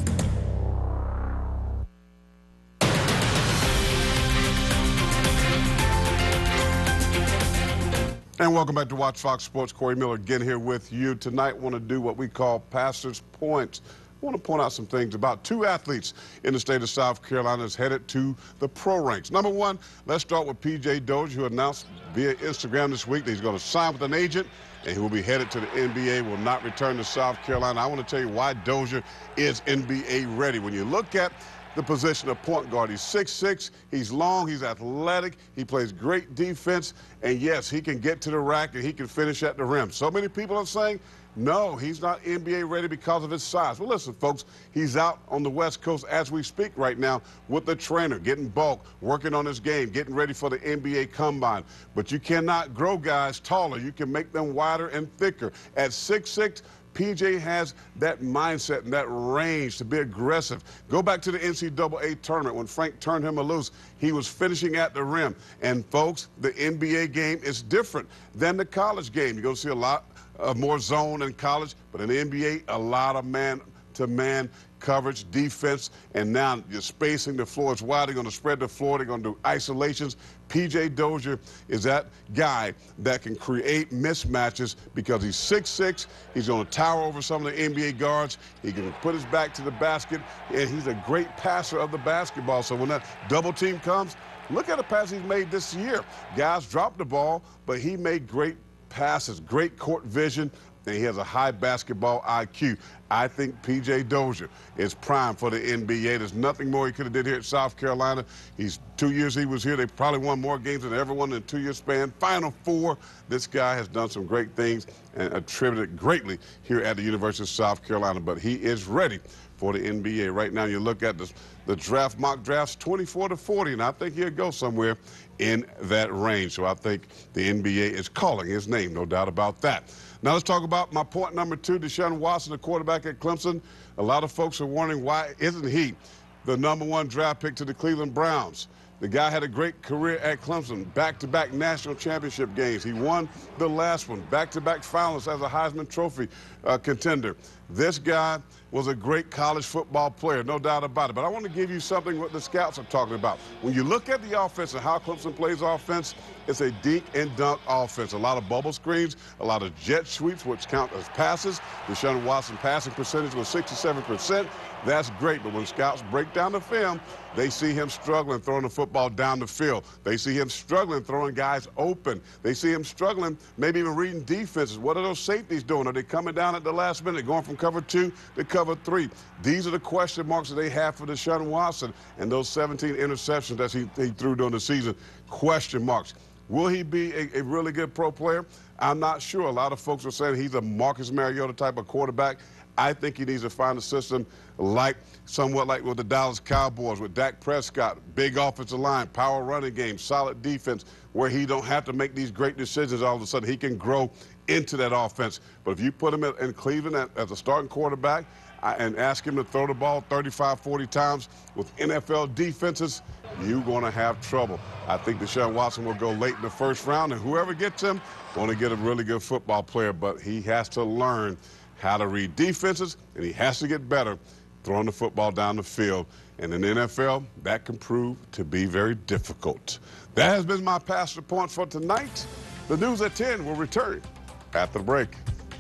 [SPEAKER 10] And welcome back to Watch Fox Sports. Corey Miller again here with you. Tonight, want to do what we call Pastor's Points. I want to point out some things about two athletes in the state of South Carolina that's headed to the pro ranks. Number one, let's start with P J Dozier, who announced via Instagram this week that he's going to sign with an agent and he will be headed to the N B A, will not return to South Carolina. I want to tell you why Dozier is N B A ready. When you look at the position of point guard, he's six six, he's long, he's athletic, he plays great defense, and yes, he can get to the rack and he can finish at the rim. So many people are saying, no, he's not N B A ready because of his size. Well, listen, folks, he's out on the West Coast as we speak right now with the trainer, getting bulk, working on his game, getting ready for the N B A Combine. But you cannot grow guys taller. You can make them wider and thicker. At six six, P J has that mindset and that range to be aggressive. Go back to the N C double A tournament when Frank turned him loose. He was finishing at the rim. And, folks, the N B A game is different than the college game. You're going to see a lot uh, more zone in college, but in the N B A, a lot of man-to-man coverage, defense, and now you're spacing the floor. It's wide. They're going to spread the floor. They're going to do isolations. P J Dozier is that guy that can create mismatches because he's six six. He's going to tower over some of the N B A guards. He can put his back to the basket, and he's a great passer of the basketball. So when that double team comes, look at the pass he's made this year. Guys dropped the ball, but he made great passes, great court vision, and he has a high basketball I Q. I think P J Dozier is prime for the N B A. There's nothing more he could have did here at South Carolina. He's two years he was here. They probably won more games than ever won in a two-year span. Final four. This guy has done some great things and attributed greatly here at the University of South Carolina. But he is ready for the N B A. Right now, you look at the, the draft, mock drafts, twenty-four to forty, and I think he'll go somewhere in that range. So I think the N B A is calling his name, no doubt about that. Now let's talk about my point number two, Deshaun Watson, the quarterback at Clemson. A lot of folks are wondering, why isn't he the number one draft pick to the Cleveland Browns? The guy had a great career at Clemson, back-to-back national championship games. He won the last one, back-to-back finalists as a Heisman Trophy uh, contender. This guy was a great college football player, no doubt about it. But I want to give you something what the scouts are talking about. When you look at the offense and how Clemson plays offense, it's a dink and dunk offense. A lot of bubble screens, a lot of jet sweeps, which count as passes. Deshaun Watson passing percentage was sixty-seven percent. That's great, but when scouts break down the film, they see him struggling throwing the football down the field. They see him struggling throwing guys open. They see him struggling maybe even reading defenses. What are those safeties doing? Are they coming down at the last minute, going from cover two to cover three? These are the question marks that they have for Deshaun Watson, and those seventeen interceptions that he, he threw during the season, question marks. Will he be a, a really good pro player? I'm not sure. A lot of folks are saying he's a Marcus Mariota type of quarterback. I think he needs to find a system like, somewhat like with the Dallas Cowboys, with Dak Prescott, big offensive line, power running game, solid defense, where he don't have to make these great decisions all of a sudden. He can grow into that offense. But if you put him in Cleveland as a starting quarterback and ask him to throw the ball thirty-five, forty times with N F L defenses, you're going to have trouble. I think Deshaun Watson will go late in the first round, and whoever gets him going to get a really good football player. But he has to learn how to read defenses, and he has to get better throwing the football down the field. And in the N F L, that can prove to be very difficult. That has been my Pastor Points for tonight. The news at ten will return after the break.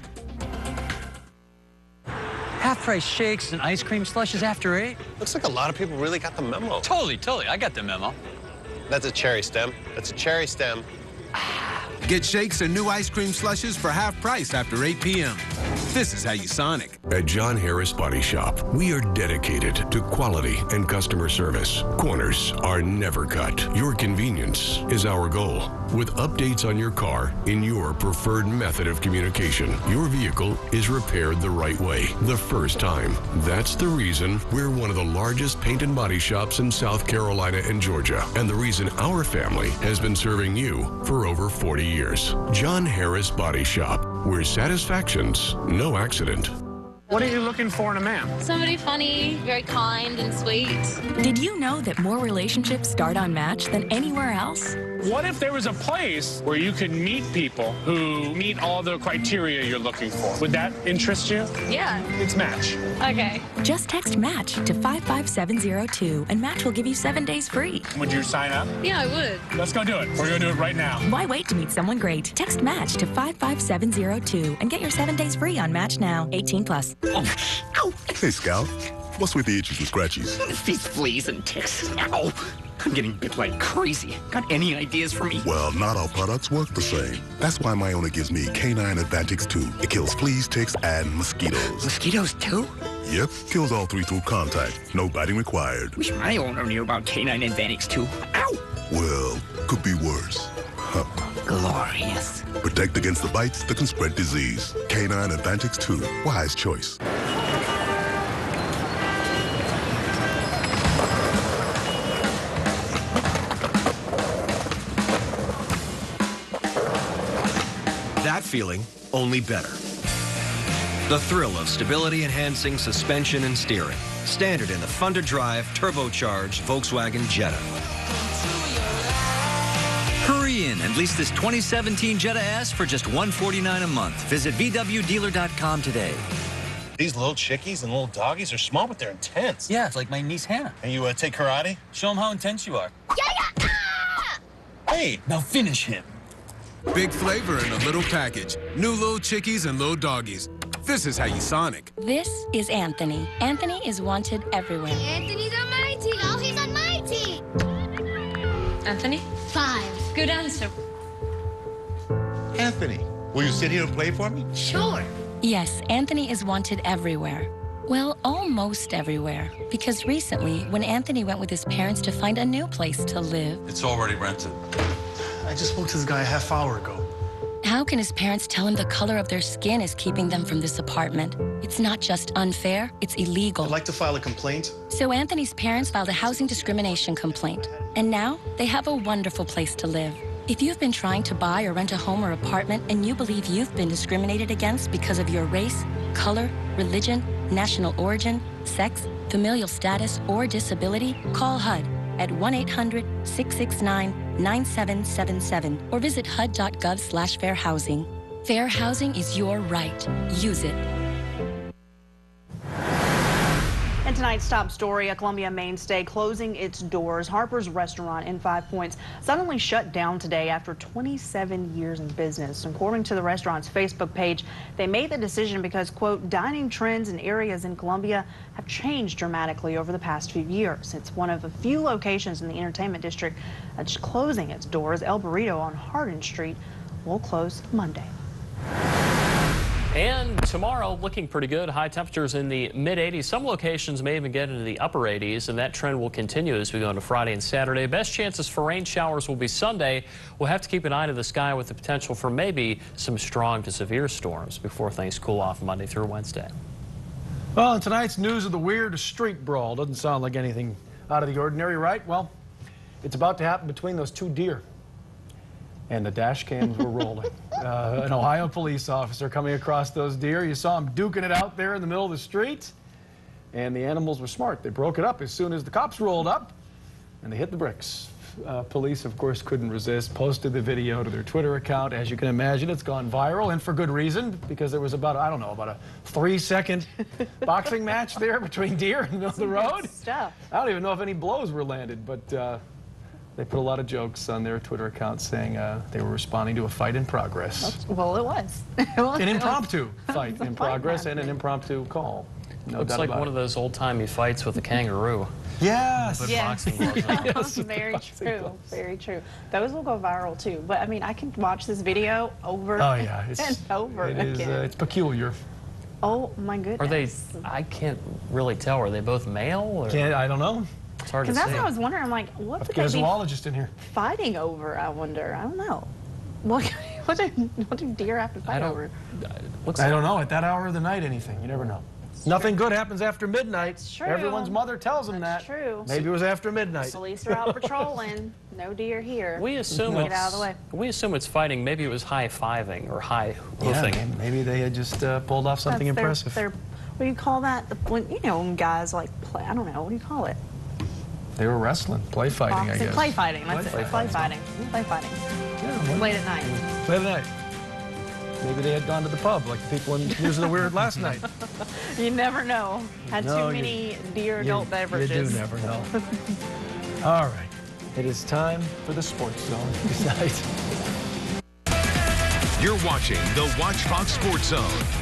[SPEAKER 16] Half-price shakes and ice cream slushes after eight.
[SPEAKER 17] Looks like a lot of people really got the memo.
[SPEAKER 16] Totally, totally. I got the memo.
[SPEAKER 17] That's a cherry stem. That's a cherry stem.
[SPEAKER 3] Get shakes and new ice cream slushes for half price after eight p m This is how you Sonic.
[SPEAKER 4] At John Harris Body Shop, we are dedicated to quality and customer service. Corners are never cut. Your convenience is our goal. With updates on your car in your preferred method of communication, your vehicle is repaired the right way, the first time. That's the reason we're one of the largest paint and body shops in South Carolina and Georgia, and the reason our family has been serving you for over forty years. John Harris Body Shop, where satisfaction's no accident.
[SPEAKER 5] What are you looking for in a man?
[SPEAKER 6] Somebody funny, very kind and sweet.
[SPEAKER 7] Did you know that more relationships start on Match than anywhere else?
[SPEAKER 5] What if there was a place where you could meet people who meet all the criteria you're looking for? Would that interest you?
[SPEAKER 6] Yeah.
[SPEAKER 5] It's Match.
[SPEAKER 7] Okay. Just text Match to five five seven zero two and Match will give you seven days free.
[SPEAKER 5] Would you sign up?
[SPEAKER 6] Yeah, I would.
[SPEAKER 5] Let's go do it. We're going to do it right now.
[SPEAKER 7] Why wait to meet someone great? Text Match to five five seven zero two and get your seven days free on Match now. eighteen plus.
[SPEAKER 18] Oh, ow. Hey, Scout. What's with the itches and scratchies?
[SPEAKER 20] It's these fleas and ticks. Ow. I'm getting bit like crazy. Got any ideas for me?
[SPEAKER 18] Well, not all products work the same. That's why Myona gives me Canine Advantix two. It kills fleas, ticks, and mosquitoes.
[SPEAKER 20] Mosquitoes, too?
[SPEAKER 18] Yep. Kills all three through contact. No biting required.
[SPEAKER 20] Wish my owner knew about Canine Advantix two. Ow!
[SPEAKER 18] Well, could be worse. Huh.
[SPEAKER 20] Glorious.
[SPEAKER 18] Protect against the bites that can spread disease. Canine Advantix two. Wise choice.
[SPEAKER 21] That feeling, only better. The thrill of stability-enhancing suspension and steering. Standard in the fun-to-drive, turbocharged Volkswagen Jetta.
[SPEAKER 22] Hurry in and lease this twenty seventeen Jetta S for just one hundred forty-nine dollars a month. Visit V W dealer dot com today.
[SPEAKER 17] These little chickies and little doggies are small, but they're intense.
[SPEAKER 22] Yeah, it's like my niece Hannah.
[SPEAKER 17] And you uh, take karate?
[SPEAKER 22] Show them how intense you are.
[SPEAKER 17] Yeah, yeah.
[SPEAKER 22] Hey, now finish him.
[SPEAKER 3] Big flavor in a little package. New little chickies and little doggies. This is how you Sonic.
[SPEAKER 7] This is Anthony. Anthony is wanted everywhere.
[SPEAKER 6] Anthony's on my team. Oh, he's on my team.
[SPEAKER 14] Anthony?
[SPEAKER 6] Five.
[SPEAKER 14] Good answer.
[SPEAKER 17] Anthony, will you sit here and play for me?
[SPEAKER 6] Sure.
[SPEAKER 7] Yes, Anthony is wanted everywhere. Well, almost everywhere. Because recently, when Anthony went with his parents to find a new place to live...
[SPEAKER 17] It's already rented.
[SPEAKER 30] I just spoke to this guy a half hour ago.
[SPEAKER 7] How can his parents tell him the color of their skin is keeping them from this apartment? It's not just unfair, it's illegal.
[SPEAKER 30] I'd like to file a complaint.
[SPEAKER 7] So Anthony's parents filed a housing discrimination complaint. And now they have a wonderful place to live. If you've been trying to buy or rent a home or apartment and you believe you've been discriminated against because of your race, color, religion, national origin, sex, familial status, or disability, call H U D at one eight hundred, six six nine, nine seven seven seven or visit H U D dot gov slash fair housing. Fair housing is your right. Use it.
[SPEAKER 23] And tonight's top story, a Columbia mainstay closing its doors. Harper's Restaurant in Five Points suddenly shut down today after twenty-seven years in business. According to the restaurant's Facebook page, they made the decision because, quote, dining trends in areas in Columbia have changed dramatically over the past few years. It's one of a few locations in the entertainment district that's closing its doors. El Burrito on Hardin Street will close Monday.
[SPEAKER 25] And tomorrow, looking pretty good. High temperatures in the mid eighties. Some locations may even get into the upper eighties, and that trend will continue as we go into Friday and Saturday. Best chances for rain showers will be Sunday. We'll have to keep an eye to the sky with the potential for maybe some strong to severe storms before things cool off Monday through Wednesday.
[SPEAKER 27] Well, in tonight's news of the weird street brawl, doesn't sound like anything out of the ordinary, right? Well, it's about to happen between those two deer. And the dash cams were rolling. Uh, an Ohio police officer coming across those deer. You saw him duking it out there in the middle of the street. And the animals were smart. They broke it up as soon as the cops rolled up, and they hit the bricks. Uh, police, of course, couldn't resist, posted the video to their Twitter account. As you can imagine, it's gone viral, and for good reason, because there was about, I don't know, about a three-second boxing match there between deer in the middle of the road.
[SPEAKER 23] Stuff.
[SPEAKER 27] I don't even know if any blows were landed, but uh, they put a lot of jokes on their Twitter account saying uh, they were responding to a fight in progress.
[SPEAKER 23] Well, it was. well,
[SPEAKER 27] An
[SPEAKER 23] it
[SPEAKER 27] impromptu
[SPEAKER 23] was.
[SPEAKER 27] fight in progress and an impromptu call. No
[SPEAKER 25] Looks
[SPEAKER 27] doubt
[SPEAKER 25] like
[SPEAKER 27] about
[SPEAKER 25] one
[SPEAKER 27] it.
[SPEAKER 25] of those old-timey fights with a kangaroo.
[SPEAKER 27] Yes.
[SPEAKER 25] Put
[SPEAKER 23] Yes.
[SPEAKER 25] boxing gloves on.
[SPEAKER 23] Yes, very true. Very true. Those will go viral too. But I mean, I can watch this video over
[SPEAKER 27] Oh yeah, it's,
[SPEAKER 23] and over
[SPEAKER 27] it
[SPEAKER 23] again.
[SPEAKER 27] is, uh, it's peculiar.
[SPEAKER 23] Oh my goodness.
[SPEAKER 25] Are they, I can't really tell, are they both male? Or?
[SPEAKER 27] Can't, I don't know.
[SPEAKER 25] It's hard to
[SPEAKER 23] Because that's
[SPEAKER 25] see.
[SPEAKER 23] what I was wondering. I'm like, what would
[SPEAKER 27] A
[SPEAKER 23] they be
[SPEAKER 27] zoologist in here.
[SPEAKER 23] fighting over? I wonder. I don't know. What what do, what do deer have to
[SPEAKER 25] I
[SPEAKER 23] fight
[SPEAKER 25] don't,
[SPEAKER 23] over?
[SPEAKER 25] looks
[SPEAKER 27] I
[SPEAKER 25] like,
[SPEAKER 27] don't know. At that hour of the night, anything. You never know. Nothing good happens after midnight.
[SPEAKER 23] It's true.
[SPEAKER 27] Everyone's mother tells them
[SPEAKER 23] That's
[SPEAKER 27] that.
[SPEAKER 23] true.
[SPEAKER 27] Maybe it was after midnight.
[SPEAKER 23] Police are out patrolling. No deer here.
[SPEAKER 25] we assume
[SPEAKER 23] Get
[SPEAKER 25] it's,
[SPEAKER 23] out of the way.
[SPEAKER 25] we assume it's fighting. Maybe it was high-fiving or high
[SPEAKER 27] Yeah,
[SPEAKER 25] hoofing.
[SPEAKER 27] maybe- maybe they had just uh, pulled off something
[SPEAKER 23] That's their-
[SPEAKER 27] impressive.
[SPEAKER 23] Their, what do you call that? The, when you know when guys like play. I don't know. What do you call it?
[SPEAKER 27] They were wrestling, play fighting, I
[SPEAKER 23] Boxing?
[SPEAKER 27] guess.
[SPEAKER 23] Play fighting. That's
[SPEAKER 27] Play
[SPEAKER 23] it. Play fighting. Play fighting.
[SPEAKER 27] Yeah,
[SPEAKER 23] Late at night.
[SPEAKER 27] Late at night. Maybe they had gone to the pub like the people in News of the Weird last night.
[SPEAKER 23] You never know. Had
[SPEAKER 27] No,
[SPEAKER 23] too
[SPEAKER 27] you-
[SPEAKER 23] many deer
[SPEAKER 27] You-
[SPEAKER 23] adult beverages.
[SPEAKER 27] You do never know. All right. It is time for the Sports Zone. Good night.
[SPEAKER 8] You're watching the Watch Fox Sports Zone